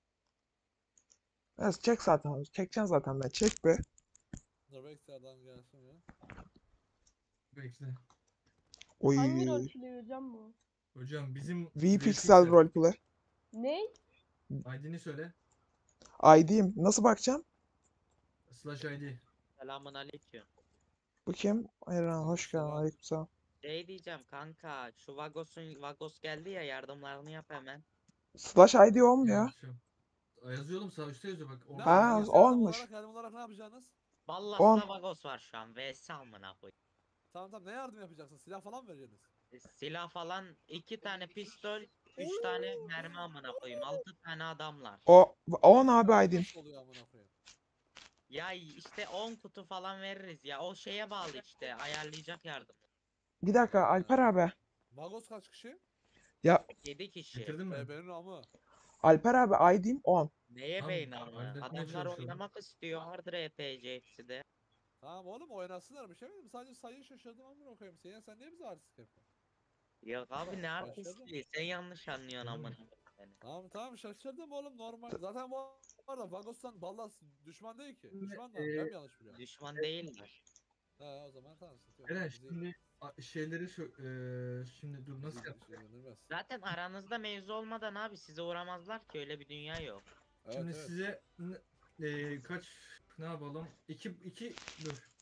Evet çek zaten. Çekeceksin zaten ben. Çek be. Dur bekle adam gelsin ya. Bekle. Oy. Hangi rol play hocam bu? Hocam bizim V-Pixel roleplay. Ne? I D'ni söyle. I D'yim. Nasıl bakacağım? Slash I D. Selamun aleyküm. Bu kim? Ayran hoş geldin. Selam. Aleykümselam. Şey diyeceğim kanka şu Vagos'un Vagos geldi ya yardımlarını yap hemen. Slash I D olmuyor. Yani şu. Aa, yazıyor oğlum sağ üstte yazıyor bak. Ne Orada Ha, yazıyor. yapacaksınız? Yardım olmuş. olarak, yardım olarak ne yapacaksınız? Ballas'la Vagos var şu an. V S amına koy. Tamam tamam ne yardım yapacaksınız? Silah falan mı vereceksiniz? E, Silah falan iki tane pistol, üç tane mermi amına koyayım. Altı tane adamlar. O on Beş abi tane I D'yim. nasıl oluyor amına koyayım? Ya işte on kutu falan veririz ya. O şeye bağlı işte. Ayarlayacak yardım. Bir dakika Alper abi. Vagos kaç kişi? Ya yedi kişi. Getirdin mi? E, benim amı. Alper abi I D'yim on. Neye Abi, beyin ama? halletmeye Adamlar çalışıyorum. oynamak istiyor. Hard R P G hepsi de. Tamam oğlum oynasınlar bir şey mi? Sadece sayıyı şaşırdım amına koyayım. Sen, sen niye bize artistik yapıyorsun? Ya abi ne Başladı. artistliği? Sen yanlış anlıyorsun Hı. amına koyayım seni. Tamam tamam şaşırdım oğlum normal. Zaten bu arada Vagos'tan Ballas düşman değil ki. Şimdi, Düşman da ben e, mi yanlış biliyorum? Düşman değiller. He o zaman tamam sıkıntı yok. Eren Bizi- şimdi a- şeyleri şu eee, şimdi dur bizi nasıl yap? ilgilendirmez. Zaten aranızda mevzu olmadan abi size uğramazlar ki öyle bir dünya yok. Evet Şimdi evet. size n- eee, kaç ne yapalım? İki iki dur.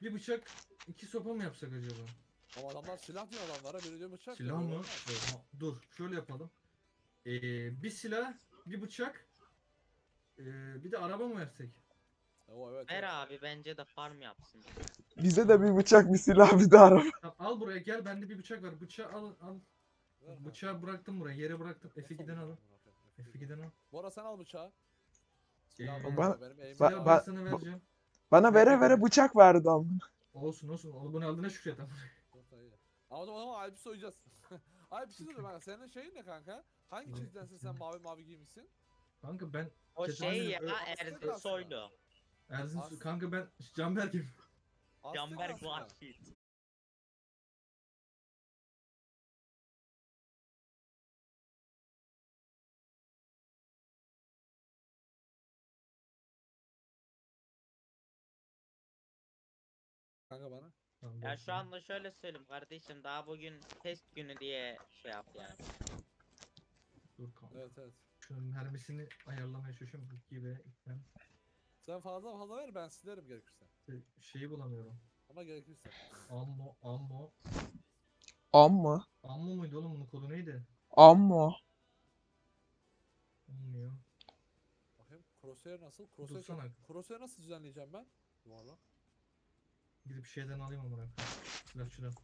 bir bıçak, iki sopa mı yapsak acaba? Ama adamlar silah diyor adamlara. Biri diyor bıçak. Silah diyor, mı? olmaz. Ha, dur, şöyle yapalım. Ee, bir silah, bir bıçak, ee, bir de araba mı versek? E, O evet. Ver evet. abi bence de farm yapsın. Bize de bir bıçak, bir silah, bir de araba. Tamam, al buraya gel, bende bir bıçak var. Bıçağı al, al. Ver ha. Bıçağı bıraktım buraya, yere bıraktım. Nasıl F iki'den olacak alın. amına koyayım? F iki. F iki'den al. Bora sen al bıçağı. Silah Ee, benim Bana- de, benim eğimim ba- Silahı var. ben ba- sana vereceğim. Bana vere Bekle, vere bekle. bıçak verdi ama. Olsun olsun. Onu bunu aldığına şükret ama. Çok da iyi. Ama o zaman Alp'i soyacağız. Alp bir şey söyleyeyim ben. Senin şeyin ne kanka? Hangi Evet. çizgidensin sen mavi mavi giymişsin? Kanka ben O Çetin şey abi, ya ö- Ersin aslında- Soylu. Ersin As- kanka ben Canberk'im. Aztek Canberk aslında. Vahşit. Kanka bana. Tamam, Ya bekle. şu anda şöyle söyleyeyim kardeşim, daha bugün test günü diye şey yap yani. Dur kanka. Evet evet. Şunun mermisini ayarlamaya çalışıyorum. iki ve ikiden. Sen fazla fazla ver ben silerim gerekirse. Şeyi bulamıyorum. Ama gerekirse. Ammo, ammo. Amma. Ammo muydu oğlum, bunun kodu neydi? Amma. Olmuyor. Bakayım crosshair nasıl? Crosshair, Dursana. crosshair nasıl düzenleyeceğim ben? Yuvarlak. Gidip şeyden alayım amına. Silahçıdan.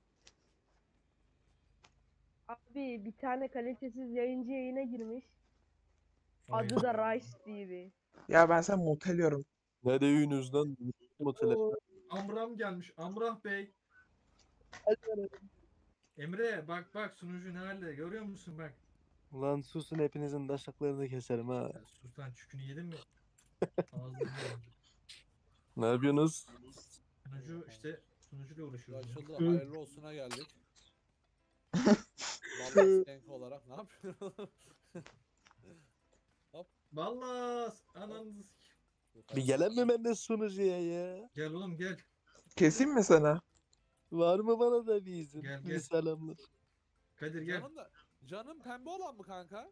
Abi bir tane kalitesiz yayıncı yayına girmiş. Aynen. Adı da Rice T V. Ya ben sen muteliyorum. Ne diyorsunuz lan? Motele. Amram gelmiş. Amrah Bey. Emre bak bak, sunucu nerede görüyor musun bak. Lan susun, hepinizin taşaklarını keserim ha. Ya sus lan, çükünü yedin mi? Ağzını yiyorum. Ne yapıyorsunuz? Sunucu işte, sunucuyla Şu uğraşıyoruz. açıldı. Hayırlı olsuna geldik. Vallahi enk olarak ne yapıyorsun? Vallahi ananızı s- Bir gelen mi ben de sunucuya ya? Gel oğlum gel. Keseyim mi sana? Var mı bana da bir izin? Gel, Bir gel. selamlar. Kadir gel. Canım da canım pembe olan mı kanka?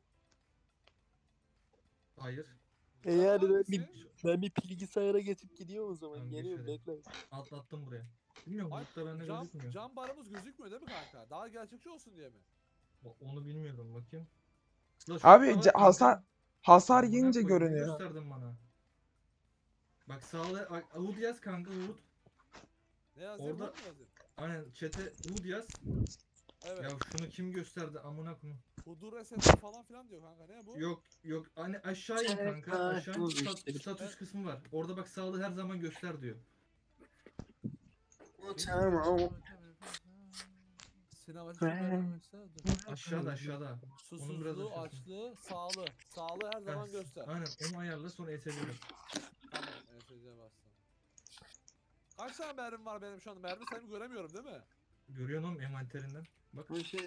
Hayır. E Canım yani ben hangisi? bir, ben bir bilgisayara geçip gidiyorum o zaman. Tamam, geç Geliyorum, hadi. bekle. Atlattım buraya. Bilmiyorum, Ay, grupta bende cam, gözükmüyor. cam barımız gözükmüyor değil mi kanka? Daha gerçekçi olsun diye mi? O- Onu bilmiyorum, bakayım. Slash Abi, nokta var ca- kanka. hasar- Hasar Amına yiyince koyayım, ne görünüyor. gösterdin bana? Bak sağda bak, Uhud yaz kanka, Uhud. Ne yazayım? Orada- Orada... Mı yazayım? Aynen chat'e Uhud yaz. Evet. Ya şunu kim gösterdi amına koyayım. Hudur resetler falan filan diyor kanka. Ne bu? Yok yok, hani aşağı in Evet, kanka. ha, Aşağı in, dur stat- işte. statüs kısmı var. Orada bak sağlığı her zaman göster diyor. Tamam. Sinematik mesela. Aşağıda aşağıda. Onun biraz Susuzluğu, aşağısında. açlığı, sağlığı. Sağlığı her zaman Heh, göster. Aynen onu ayarla, sonra E S C'ye bas. Tamam. E S C'ye bastım. Kaç tane mermim var benim şu anda? Mermi sayımı göremiyorum değil mi? Görüyorsun oğlum envanterinden. Bak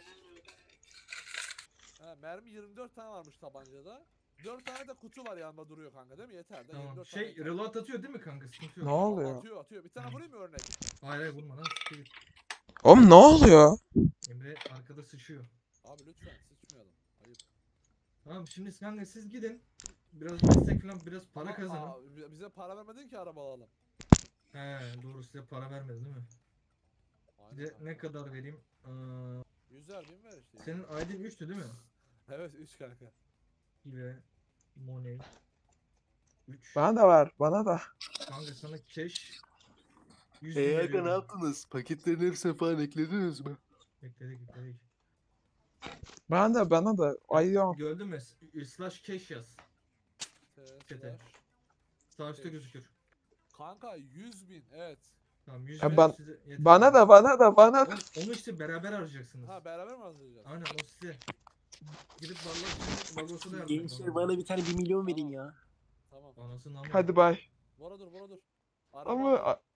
He, mermi yirmi dört tane varmış tabancada. dört tane de kutu var yanımda duruyor kanka değil mi? Yeter de tamam. yirmi dört tane Şey yeter. reload atıyor değil mi kanka? Sıkıntı yok. Ne oluyor? Atıyor atıyor. Bir tane vurayım mı örnek? Hayır hayır, vurma lan. siktir git. Oğlum ne oluyor? Emre arkada sıçıyor. Abi lütfen sıçmayalım. Ayıp. Tamam şimdi kanka siz gidin. Biraz destek falan, biraz para Ama, kazanın. aa, bi- bize para vermedin ki araba alalım. He doğru, size para vermedi değil mi? Aynen Size kanka. ne kadar vereyim? Aa, Yüzer bin ver işte. senin I D'in üçtü değil mi? Evet üç kanka. Ile Money üç. Bana da ver. Bana da. Kanka sana cash yüz bin E aga, ne veriyorum. yaptınız? Paketlerin hepsini falan eklediniz mi? Ekledik ekledik. Bana da bana da. Ay yok. Gördün mü? S- Slash cash yaz. T Çete. slash. Sağ üstte Cash. gözükür. Kanka yüz bin evet. Tamam yüz Ya bin ban- size yeter. Bana da bana da bana da. Oğlum, onu işte beraber harcayacaksınız. Ha beraber mi hazırlayacağız? Aynen o size. Gidip vallahi Vagos'a da yardım et Gençler ona. bana bir tane bir milyon verin ya. Tamam. Anasını amına. Hadi bay. Bora dur bora dur. Araba Ama alayım. a-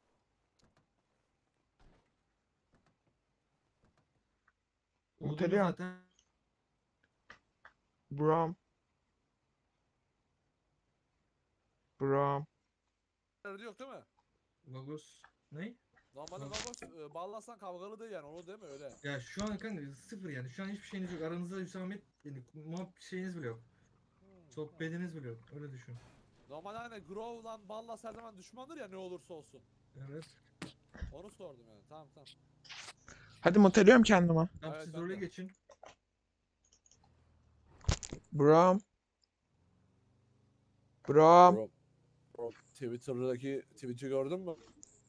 Olduğunu Muhtemelen. zaten Brom. Brom. Nerede yok değil mi? Vagos ne? Normalde Yok. Vagos e, bağlasan kavgalı değil yani onu değil mi öyle? Ya şu an kanka sıfır yani. Şu an hiçbir şeyiniz yok. Aranızda Hüsamet yani muhab şeyiniz bile yok. Hmm, Sohbetiniz bile yok. Öyle düşün. Normalde hani Grow'lan Ballas her zaman düşmandır ya ne olursa olsun. Evet. Onu sordum yani. Tamam tamam. Hadi muteliyorum kendime. Tamam Evet, siz ben oraya de. geçin. Brom. Brom. Bro, bro, Twitter'daki tweet'i gördün mü?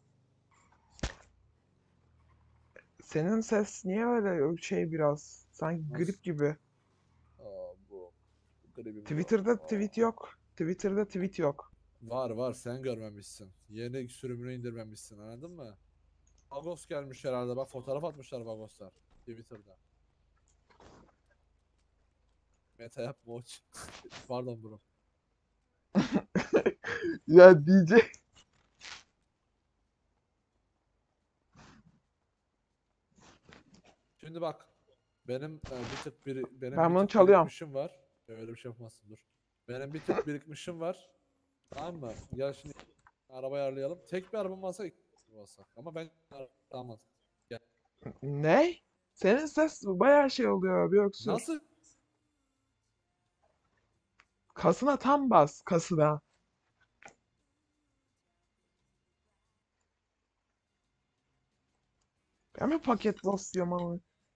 Senin ses niye öyle şey biraz? Sanki Nasıl? grip gibi. Aa, bro. Gribim yok. Twitter'da Aa. tweet yok. Twitter'da tweet yok. Var var, sen görmemişsin. Yeni sürümünü indirmemişsin, anladın mı? Vagos gelmiş herhalde, bak fotoğraf atmışlar Vagoslar Twitter'da. Meta yap watch. Pardon bro. Ya diyecek. Şimdi bak. Benim e, bir tık bir benim Ben bir bunu tık çalıyorum. birikmişim var. Öyle bir şey yapmazsın, dur. Benim bir tık birikmişim var. Tamam mı? Gel şimdi araba ayarlayalım. Tek bir arabam varsa iki araba alsak. Ama ben tamam. Ne? Senin ses bayağı şey oluyor bir öksür. Nasıl? Kasına tam bas. Kasına. Ben mi paket basıyorum ama?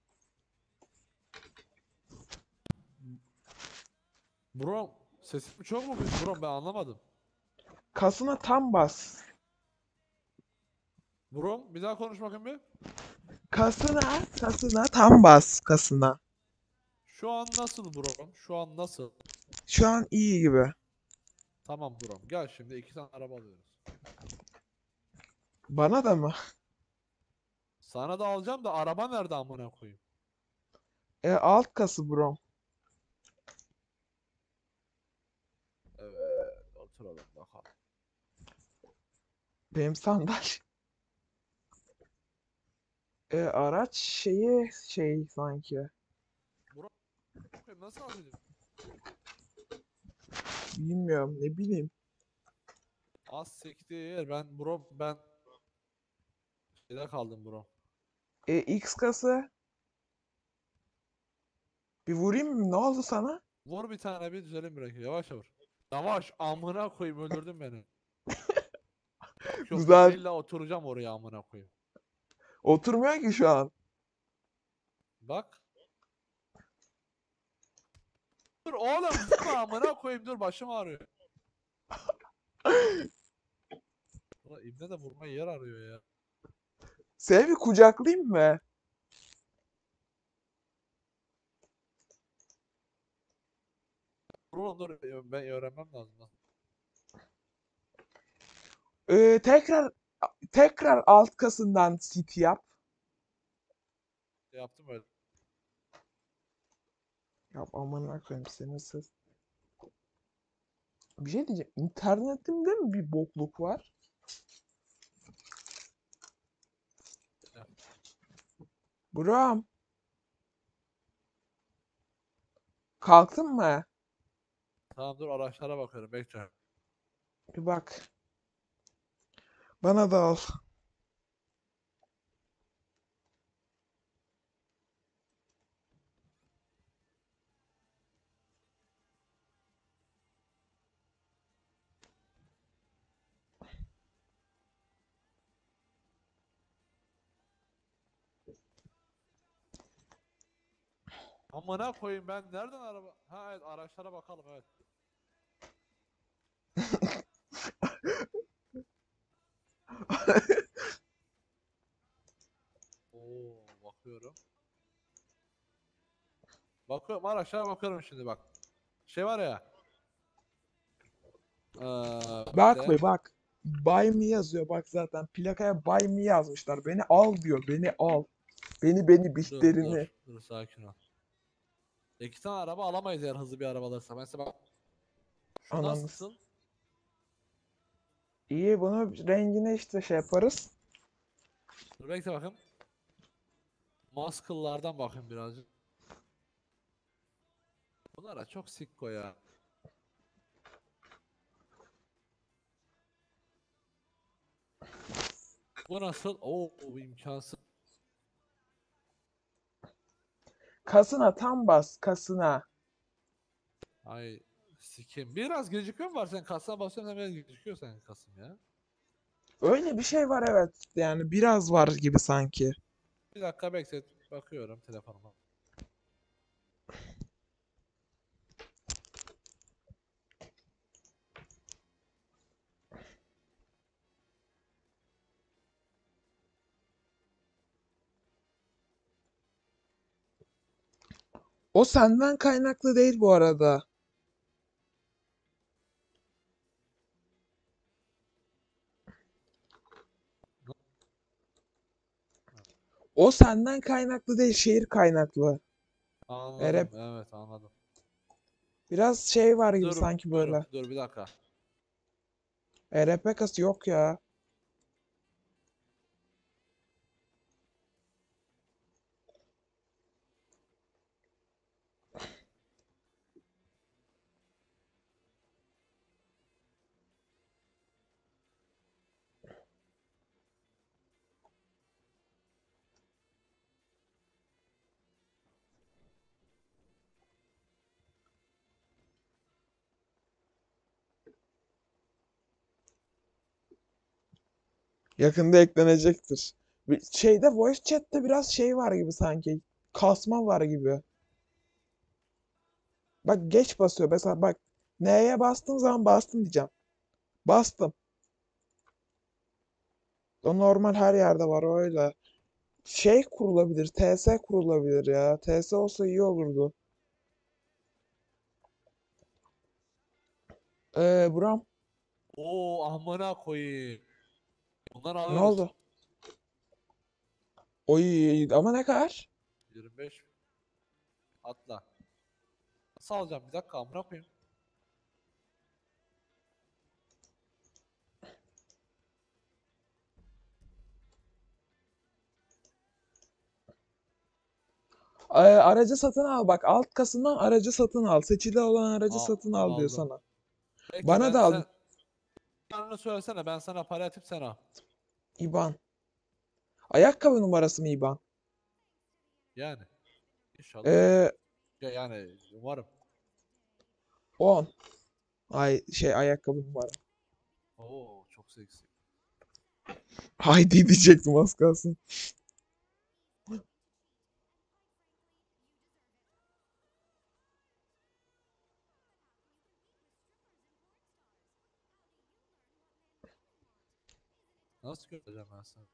Bro, sesim çok mu büyük bro, ben anlamadım. Kasına tam bas. Bro, bir daha konuş bakayım bir. Kasına, kasına tam bas. Kasına. Şu an nasıl bro? Şu an nasıl? Şu an iyi gibi. Tamam bro. Gel şimdi iki tane araba alıyoruz. Bana da mı? Sana da alacağım da araba nerede amına koyayım? E alt kası bro. Evet, oturalım bakalım. Benim sandalye. E araç şeyi şey sanki. Nasıl alacağım? Bilmiyorum ne bileyim. Az siktir. Ben bro ben şeyde kaldım bro. E X kası. Bir vurayım mı? Ne oldu sana? Vur bir tane, bir düzelim bırak. Yavaş vur. Yavaş amına koyayım, öldürdün beni. Yok yok, Güzel. ben illa oturacağım oraya amına koyayım. Oturmuyor ki şu an. Bak. Dur oğlum, vurma amına koyayım, dur başım ağrıyor. Ulan İbne de vurma yer arıyor ya. Seni bir kucaklayayım mı? Dur oğlum dur, ben öğrenmem lazım lan. Ee, tekrar tekrar alt kasından sit yap. Şey yaptım öyle. Ya aman koyayım senin ses. Bir şey diyeceğim. İnternetimde mi bir bokluk var? Ya. Buram. Kalktın mı? Tamam dur, araçlara bakıyorum, bekle. Bir bak. Bana da al. Amına koyayım, ben nereden araba? Ha evet, araçlara bakalım, evet. Oo, bakıyorum. Bakıyorum, araçlara bakıyorum şimdi bak. Şey var ya. Eee Bak bekle. be bak. Buy me yazıyor bak zaten. Plakaya buy me yazmışlar. Beni al diyor. Beni al. Beni beni Dur bihlerini. dur dur, sakin ol. İki tane araba alamayız eğer hızlı bir araba alırsa. Mesela bak. Şu Ananı. nasıl? İyi bunu rengine işte şey yaparız. Dur bekle bakayım. Muscle'lardan bakayım birazcık. Bunlara çok sikko ya. Bu nasıl? Oo, bu imkansız. Kasına tam bas. Kasına. Ay sikim. Biraz gecikiyor mu var, sen kasına basıyorsun hemen gecikiyor senin kasım ya. Öyle bir şey var evet. Yani biraz var gibi sanki. Bir dakika beklet. Bakıyorum telefonuma. O senden kaynaklı değil bu arada. O senden kaynaklı değil, şehir kaynaklı. Anladım. Erep Evet anladım. biraz şey var gibi Dur, sanki dur, böyle. dur bir dakika. E R P kası yok ya. Yakında eklenecektir. Bir- Şeyde voice chat'te biraz şey var gibi sanki. Kasma var gibi. Bak geç basıyor. Mesela bak N'ye bastığım zaman bastım diyeceğim. Bastım. O normal her yerde var o öyle. Şey kurulabilir. T S kurulabilir ya. T S olsa iyi olurdu. Ee, Buram Oo amına koyayım. Bundan ne alıyoruz. oldu? Oy ama ne kadar? yirmi beş atla. Nasıl alacağım? Bir dakika amına koyayım. Ee, aracı satın al bak. Alt kasından aracı satın al. Seçili olan aracı Aa, satın al diyor aldım. sana. Bekle Bana ben da al. sen yanını söylesene ben sana para atayım sen al. İban. Ayakkabı numarası mı İban? Yani inşallah öyledir. Ee, Ya yani umarım. on. Ay şey ayakkabı numara. Oo çok seksi. Haydi diyecektim az kalsın. Nasıl göreceğim ben seni?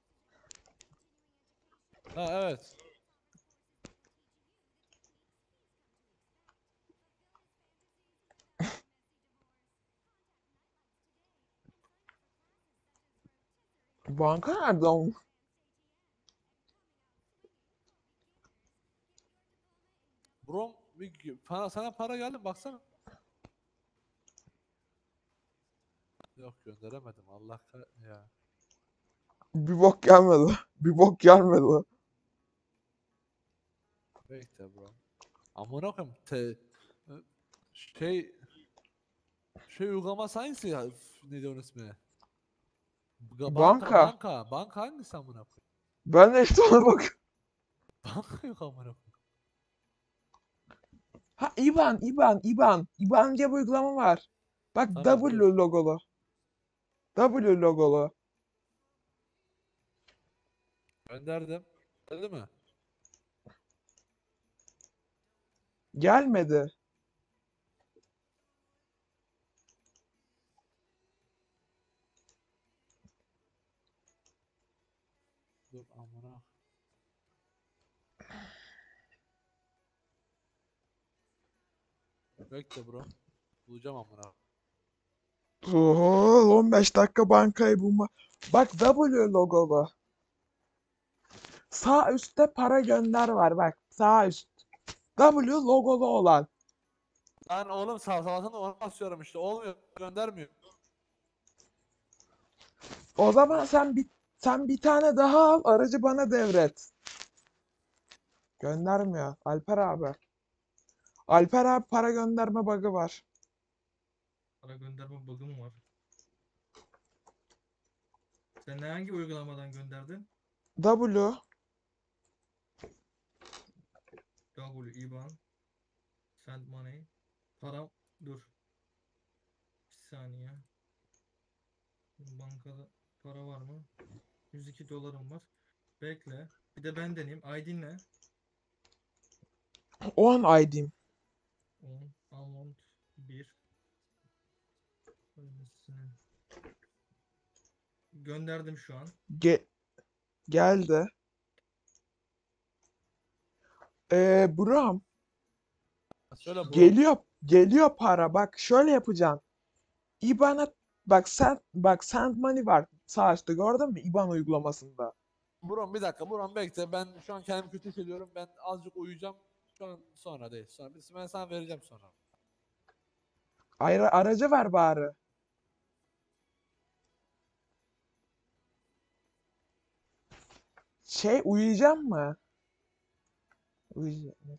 Ha evet. Banka nerede oğlum? Brom bir para, sana para geldi mi? Baksana. Yok gönderemedim Allah kah ya. Bir bok gelmedi. Bir bok gelmedi. Bekle bro. Amına koyayım. Te, şey şey uygulaması hangisi ya? Üf, ne diyorsun ismi? Ga- Banka Banka. banka banka hangisi amına koyayım? Ben de işte ona bak. Banka yok amına koyayım. Ha İban, İban, İban. İban diye bir uygulama var. Bak Tamam W dur. logolu. W logolu. Gönderdim. Geldi mi? Gelmedi. Dur amına. Bekle bro. Bulacağım amına. Oo, on beş dakika bankayı bulma. Bak W logolu. Sağ üstte para gönder var bak. Sağ üst. W logolu olan. Lan oğlum sağ salsana ona basıyorum işte. Olmuyor. Göndermiyor. O zaman sen bir sen bir tane daha al, aracı bana devret. Göndermiyor. Alper abi. Alper abi para gönderme bug'ı var. Para gönderme bug'ı mı var? Sen hangi uygulamadan gönderdin? W. W, IBAN, Send Money. Param dur. Bir saniye. Bankada Para var mı? yüz iki dolarım var. Bekle. Bir de ben deneyeyim. I D ne? on I D'm. on, amount bir. Öylesine. Gönderdim şu an. Ge geldi. Ee, Buram. Söyle bro. Geliyor. Geliyor para. Bak şöyle yapacaksın. I B A N''a bak sen bak send money var sağ üstte gördün mü? I B A N uygulamasında. Bro bir dakika Bro bekle. Ben şu an kendimi kötü hissediyorum. Ben azıcık uyuyacağım. Şu an sonra değil. Sonra ben sana vereceğim sonra. Ayra aracı ver bari. Şey uyuyacağım mı? Uyuyacağım.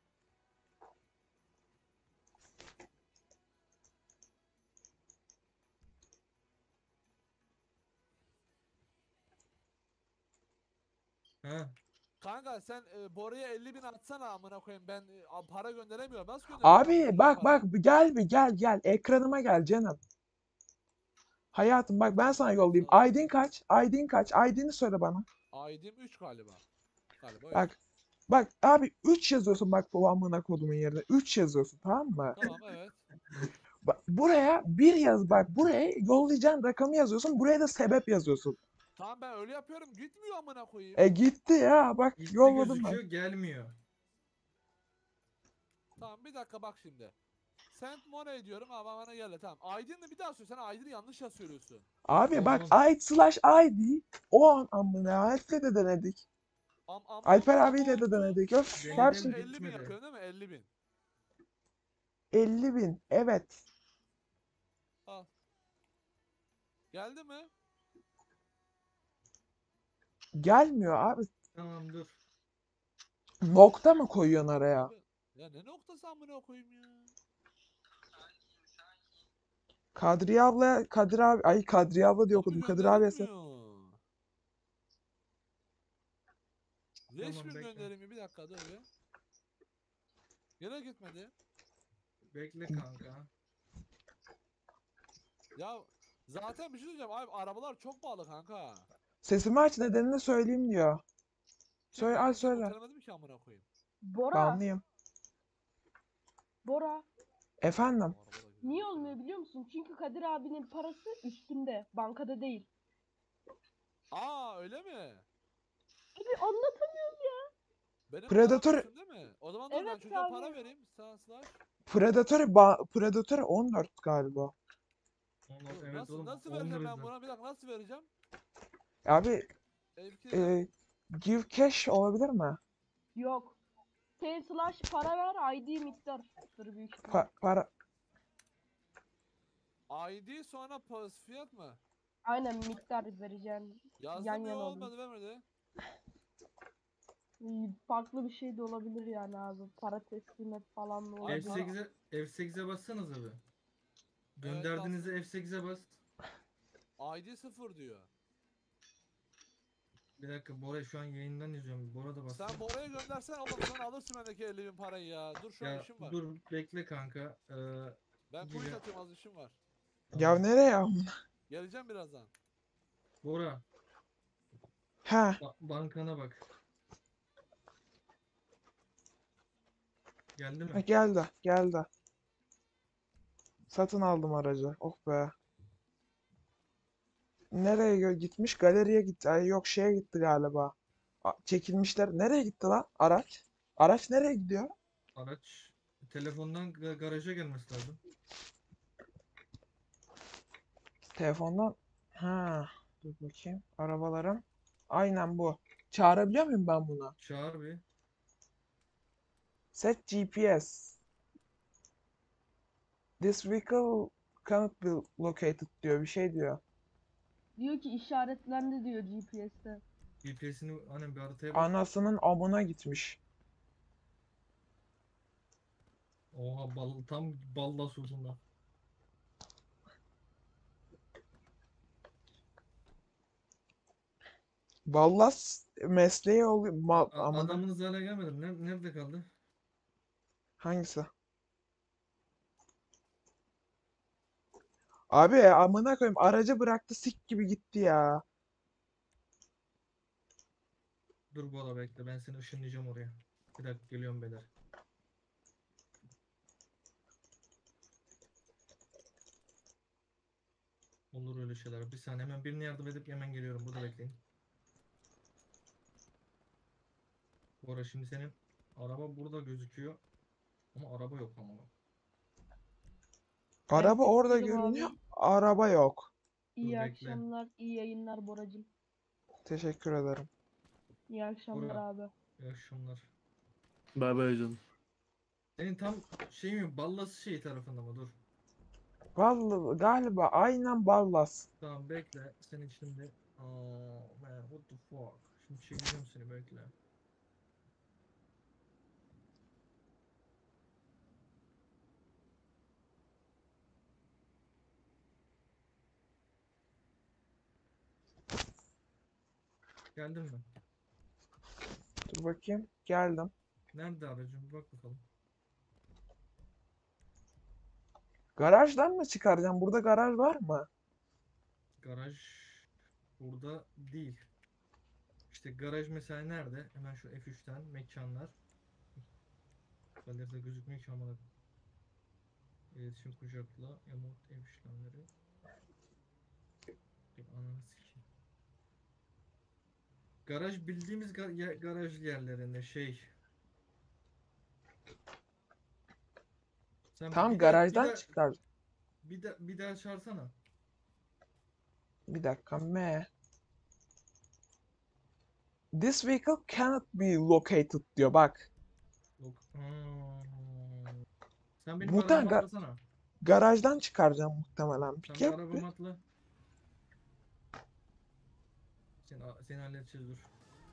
Ha. Kanka sen e, Bora'ya elli bin atsana amına koyayım. Ben e, a- para gönderemiyorum. Nasıl göndereceğim Abi kardeşim bak para? bak bir gel bir gel gel ekranıma gel canım. Hayatım bak ben sana yollayayım. Tamam. I D'in kaç? I D'in kaç? I D'ni söyle bana. I D'm üç galiba. Galiba üç. Bak bak abi üç yazıyorsun bak bu amına kodumun yerine. üç yazıyorsun tamam mı? Tamam evet. Bak, buraya bir yaz bak buraya yollayacağın rakamı yazıyorsun. Buraya da sebep yazıyorsun. Tamam ben öyle yapıyorum. Gitmiyor amına koyayım. E gitti ya bak Gitti yolladım ben. gözüküyor, gelmiyor. Tamam bir dakika bak şimdi. Send money diyorum ama bana geldi tamam. I D'ni bir daha söyle. Sen I D'ni yanlış yaz söylüyorsun. Abi bak Oğlum. I slash I D o an amına Alp'le de denedik. Am, am, Alper am- abiyle de amount'u- denedik. Öf Denedim, her şey elli bin gitmedi. yapıyorsun değil mi? elli bin. elli bin evet. Al. Geldi mi? Gelmiyor abi. Tamam dur. Nokta mı koyuyorsun araya? Abi, ya ne noktası amına koyayım ya? Kadriye abla, Kadir abi, ay Kadriye abla diye Abi okudum. Kadir abiye sen. gönderilmiyor. Leş Tamam, mi bekle. göndereyim bir dakika dur bir. Yine gitmedi. Bekle kanka. Ya zaten bir şey diyeceğim abi arabalar çok pahalı kanka. Sesimi aç nedenini söyleyeyim diyor. Kim Söyle, ben ay kimse söyle. kurtaramadım ki amına koyayım. Bora, Banlıyım. Bora. Efendim. Bu araba da güzel Niye ya. olmuyor biliyor musun? Çünkü Kadir abinin parası üstünde, bankada değil. Aa öyle mi? Abi anlatamıyorum ya. Benim Predator- param üstünde mi? O zaman dur ben Evet çocuğa abi. para vereyim. Sağ slash. Predator, ba Predator on dört galiba. Ondan- Dur, evet nasıl oğlum. nasıl on vereceğim ben lira. buna? Bir dakika nasıl vereceğim? Abi Evki e, give cash olabilir mi? Yok. T slash para ver, I D miktardır büyük ihtimal. Pa para. I D sonra pas fiyat mı? Aynen miktar vereceğim. Yazdım Yan ya yana olmadı vermedi. Ee, Farklı bir şey de olabilir yani abi. Para teslim et falan da Abi olabilir. para- F sekize F sekize bassanız abi. Gönderdiğinizde F sekize bas. I D sıfır diyor. Bir dakika Bora şu an yayından izliyorum. Bora da bas. Sen Bora'ya göndersen oğlum sonra alırsın bendeki elli bin parayı ya. Dur şu an Ya işim var. dur bekle kanka. Ee, Ben Gibi. kuyut atıyorum az işim var. Ya nereye amına? Geleceğim birazdan. Bora He. ba- bankana bak. Geldi Ha, mi? geldi, geldi. Satın aldım aracı. Oh be. Nereye gö- gitmiş? Galeriye gitti. Ay yok şeye gitti galiba. A- çekilmişler. Nereye gitti lan araç? Araç nereye gidiyor? Araç telefondan ga- garaja gelmesi lazım. Telefondan. Ha. Dur bakayım. Arabalarım. Aynen bu. Çağırabiliyor muyum ben bunu? Çağır bir. Set G P S. This vehicle cannot be located diyor. Bir şey diyor. Diyor ki işaretlendi diyor G P S'te. G P S'ini hani bir haritaya bak. Anasının amına gitmiş. Oha bal, tam balla sosunda. Ballas mesleği oluyor. Ma- A- amına. adamınız hala gelmedi mi? Ner- Nerede kaldı? Hangisi? Abi amına koyayım aracı bıraktı sik gibi gitti ya. Dur bu arada bekle, ben seni ışınlayacağım oraya. Bir dakika geliyorum beyler. Olur öyle şeyler. Bir saniye, hemen birine yardım edip hemen geliyorum. Burada bekleyin. Bu arada şimdi senin araba burada gözüküyor. Ama araba yok ama. Araba orada Teşekkür ederim görünüyor. abi. Araba yok. İyi Dur bekle. akşamlar, iyi yayınlar Boracım. Teşekkür ederim. İyi akşamlar Bora. abi. İyi akşamlar. Bay bay canım. Senin tam şey mi? Ballası şey tarafında mı? Dur. Vallahi galiba aynen Ballas. Tamam bekle. Senin şimdi. Oh man, what the fuck? Şimdi çekeceğim seni, bekle. Geldin mi? Dur bakayım. Geldim. Nerede aracım? Bir bak bakalım. Garajdan mı çıkaracağım? Burada garaj var mı? Garaj burada değil. İşte garaj mesela nerede? Hemen şu F üçten mekanlar. Galeride gözükmüyor ki ama. İletişim kucakla. Emot ev işlemleri. Dur ananı sikeyim. Garaj bildiğimiz ga- ye- garaj yerlerinde şey. Sen Tam bir daha, bir garajdan daha, çıkar. bir daha, bir daha çağırsana. Bir dakika. M. This vehicle cannot be located diyor bak. Yok. Hmm. Sen benim Muhtemelen arabama ga- atlasana. garajdan çıkaracağım muhtemelen. Sen Pik bir yap bir. arabama atla. Seni, seni halledeceğiz, dur.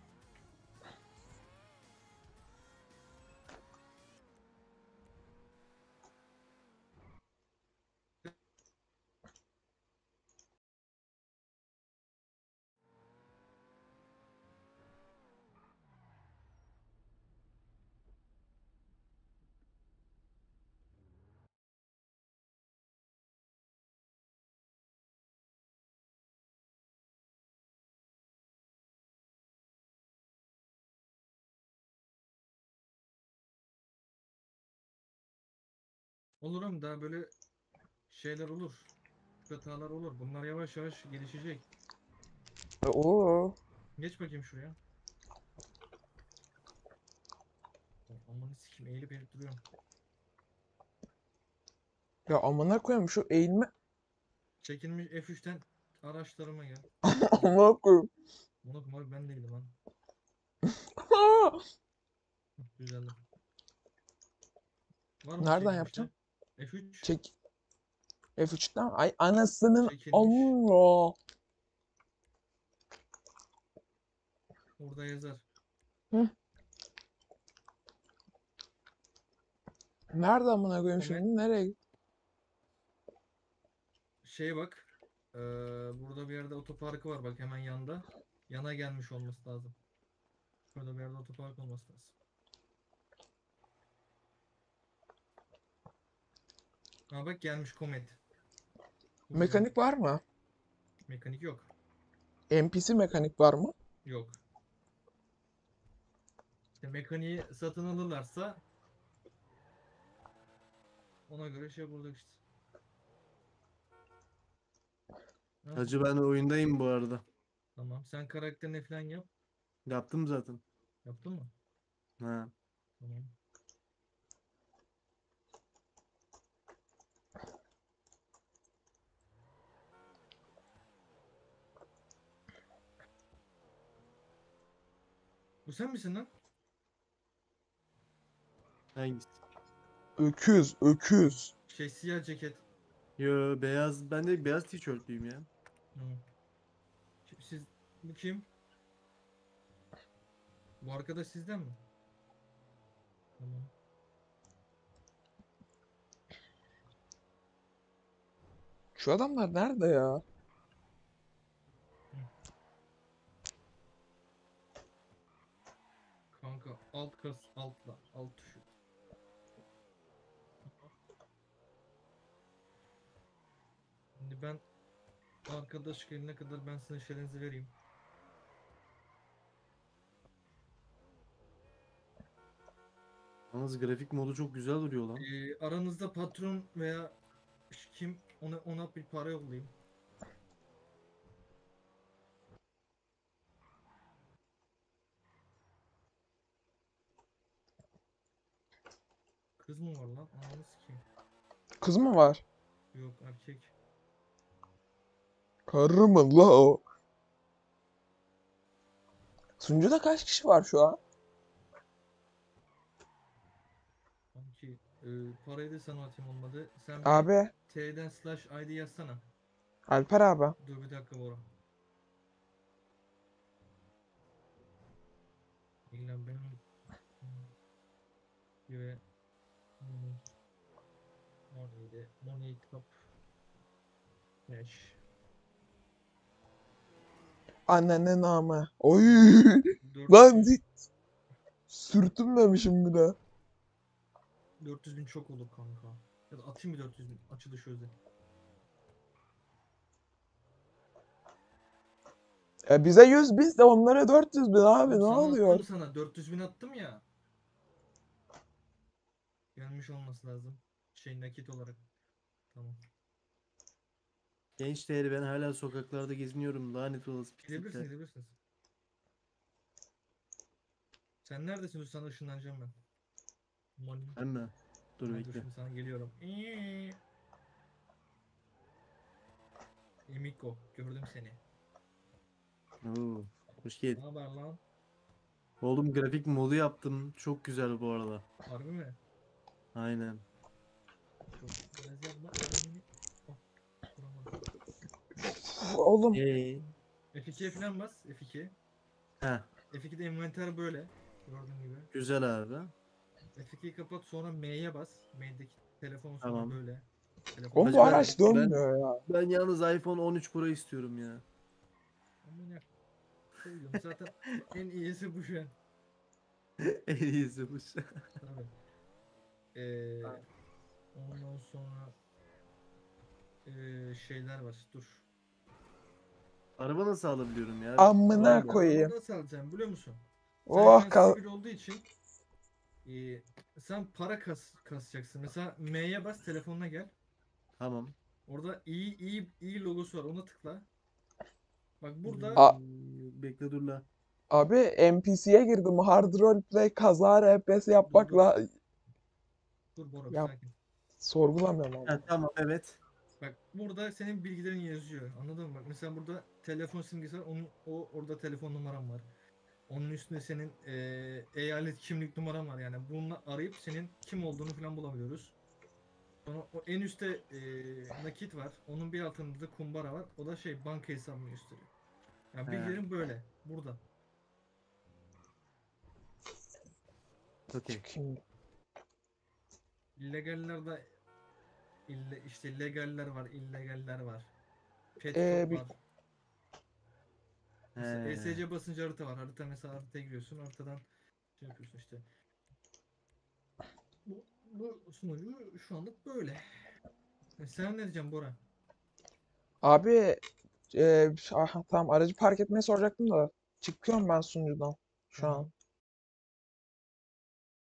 Olurum daha böyle şeyler olur. Hatalar olur. Bunlar yavaş yavaş gelişecek. E, Oo. Geç bakayım şuraya. Aman sikeyim, eğilip eğilip duruyorum. Ya amına koyayım şu eğilme. Çekilmiş F üçten araçlarıma gel. Amına koyayım. Bunu kumar ben değilim lan. Aa! Hı, düzeldim. Var mı Nereden çekilmişte? yapacağım? F üç Çek. F üçten. Ay anasının çekilmiş. Allah. Orada yazar. Nerede amına koyayım Comment- şimdi? Nereye? Şeye bak. Ee, burada bir yerde otoparkı var bak, hemen yanda. Yana gelmiş olması lazım. Burada bir yerde otopark olması lazım. Ha bak, gelmiş Comet. Burada. Mekanik var mı? Mekanik yok. N P C mekanik var mı? Yok. İşte mekaniği satın alırlarsa ona göre şey bulduk işte. Ha, Hacı ben oyundayım bu arada. tamam. Sen karakterini falan yap. Yaptım zaten. Yaptın mı? Ha. Tamam. Bu sen misin lan? Hangisi? Öküz, öküz. Şey, siyah ceket. Yo beyaz. Ben de beyaz tişörtlüyüm ya. Hı. Şimdi siz, bu kim? Bu arkadaş sizden mi? Tamam. Şu adamlar nerede ya? Kanka alt kas altla alt tuşu. Şimdi ben arkadaş gelene kadar ben size şeylerinizi vereyim. Yalnız grafik modu çok güzel duruyor lan. Ee, aranızda patron veya kim ona ona bir para yollayayım. Kız mı var lan? Ananı sikeyim. Kız mı var? Yok erkek. Karı mı la o? Sunucuda kaç kişi var şu an? Sanki e, parayı da sana atayım olmadı. Sen bir Abi. T'den slash I D yazsana. Alper abi. Dur bir dakika Bora. İlan benim ve Money Money'de Money Top Cash Annenin namı. Oy. dört Lan yüz di- sürtünmemişim bile. dört yüz bin çok olur kanka. Ya da atayım bir dört yüz bin açılış özel. E bize yüz biz de onlara dört yüz bin abi ne Sana oluyor? attım sana dört yüz bin attım ya. Gelmiş olması lazım. Şey nakit olarak. Tamam. Gençler ben hala sokaklarda geziniyorum. Lanet olası Gidebilirsin pislikler. gidebilirsiniz. Sen neredesin? Dur sana ışınlanacağım ben. Money. Ben mi? Dur Ha, dur bekle. şimdi sana geliyorum. İyi. Emiko gördüm seni. Oo, hoş Ne geldin. haber lan? Oğlum grafik modu yaptım. Çok güzel bu arada. Harbi mi? Aynen. Çok biraz yapma. Elini- Oh, vuramadım. Oğlum Eee? F ikiye falan bas. F iki. Heh, F ikide envanter böyle. Gördüğün gibi. güzel abi. F ikiyi kapat sonra M'ye bas. M'deki telefon sonra Tamam. böyle. Telefon oğlum bu Hacı ben- araç dönmüyor ya. Ben yalnız iPhone on üç Pro istiyorum ya. Amına koydum. Zaten en iyisi bu şu an. En iyisi bu. Tabii. Ee, ondan sonra ee, şeyler var. Dur. Araba nasıl alabiliyorum ya? Amına Var mı? koyayım. Nasıl alacaksın biliyor musun? Sen Oh şu an kal. sivil olduğu için ee, sen para kas, kasacaksın. Mesela M'ye bas telefonuna gel. Tamam. Orada i i i logosu var. Ona tıkla. Bak burada A- Hmm, Bekle dur la. Abi N P C'ye girdim. Hard roleplay kaza R P S yapmakla dur Bora bir Yap. sakin. sorgulamıyorum abi. Ha, tamam evet. Bak burada senin bilgilerin yazıyor. Anladın mı? Bak mesela burada telefon simgesi var. Onun, o orada telefon numaran var. Onun üstünde senin eee, eyalet kimlik numaran var. Yani bununla arayıp senin kim olduğunu falan bulabiliyoruz. Sonra o en üstte eee, nakit var. Onun bir altında da kumbara var. O da şey banka hesabını gösteriyor. Yani He. bilgilerin böyle. Burada. Okey. Çıkayım. İllegallerde ille, işte legaller var, illegaller var. Pet Ee, shop bir- var. Mesela He. E S C basınca harita var. Harita mesela haritaya giriyorsun. Haritadan şey yapıyorsun işte. Bu, bu sunucu şu anlık böyle. E sen ne diyeceksin Bora? Abi e, aha, tamam aracı park etmeyi soracaktım da çıkıyorum ben sunucudan şu Tamam. an.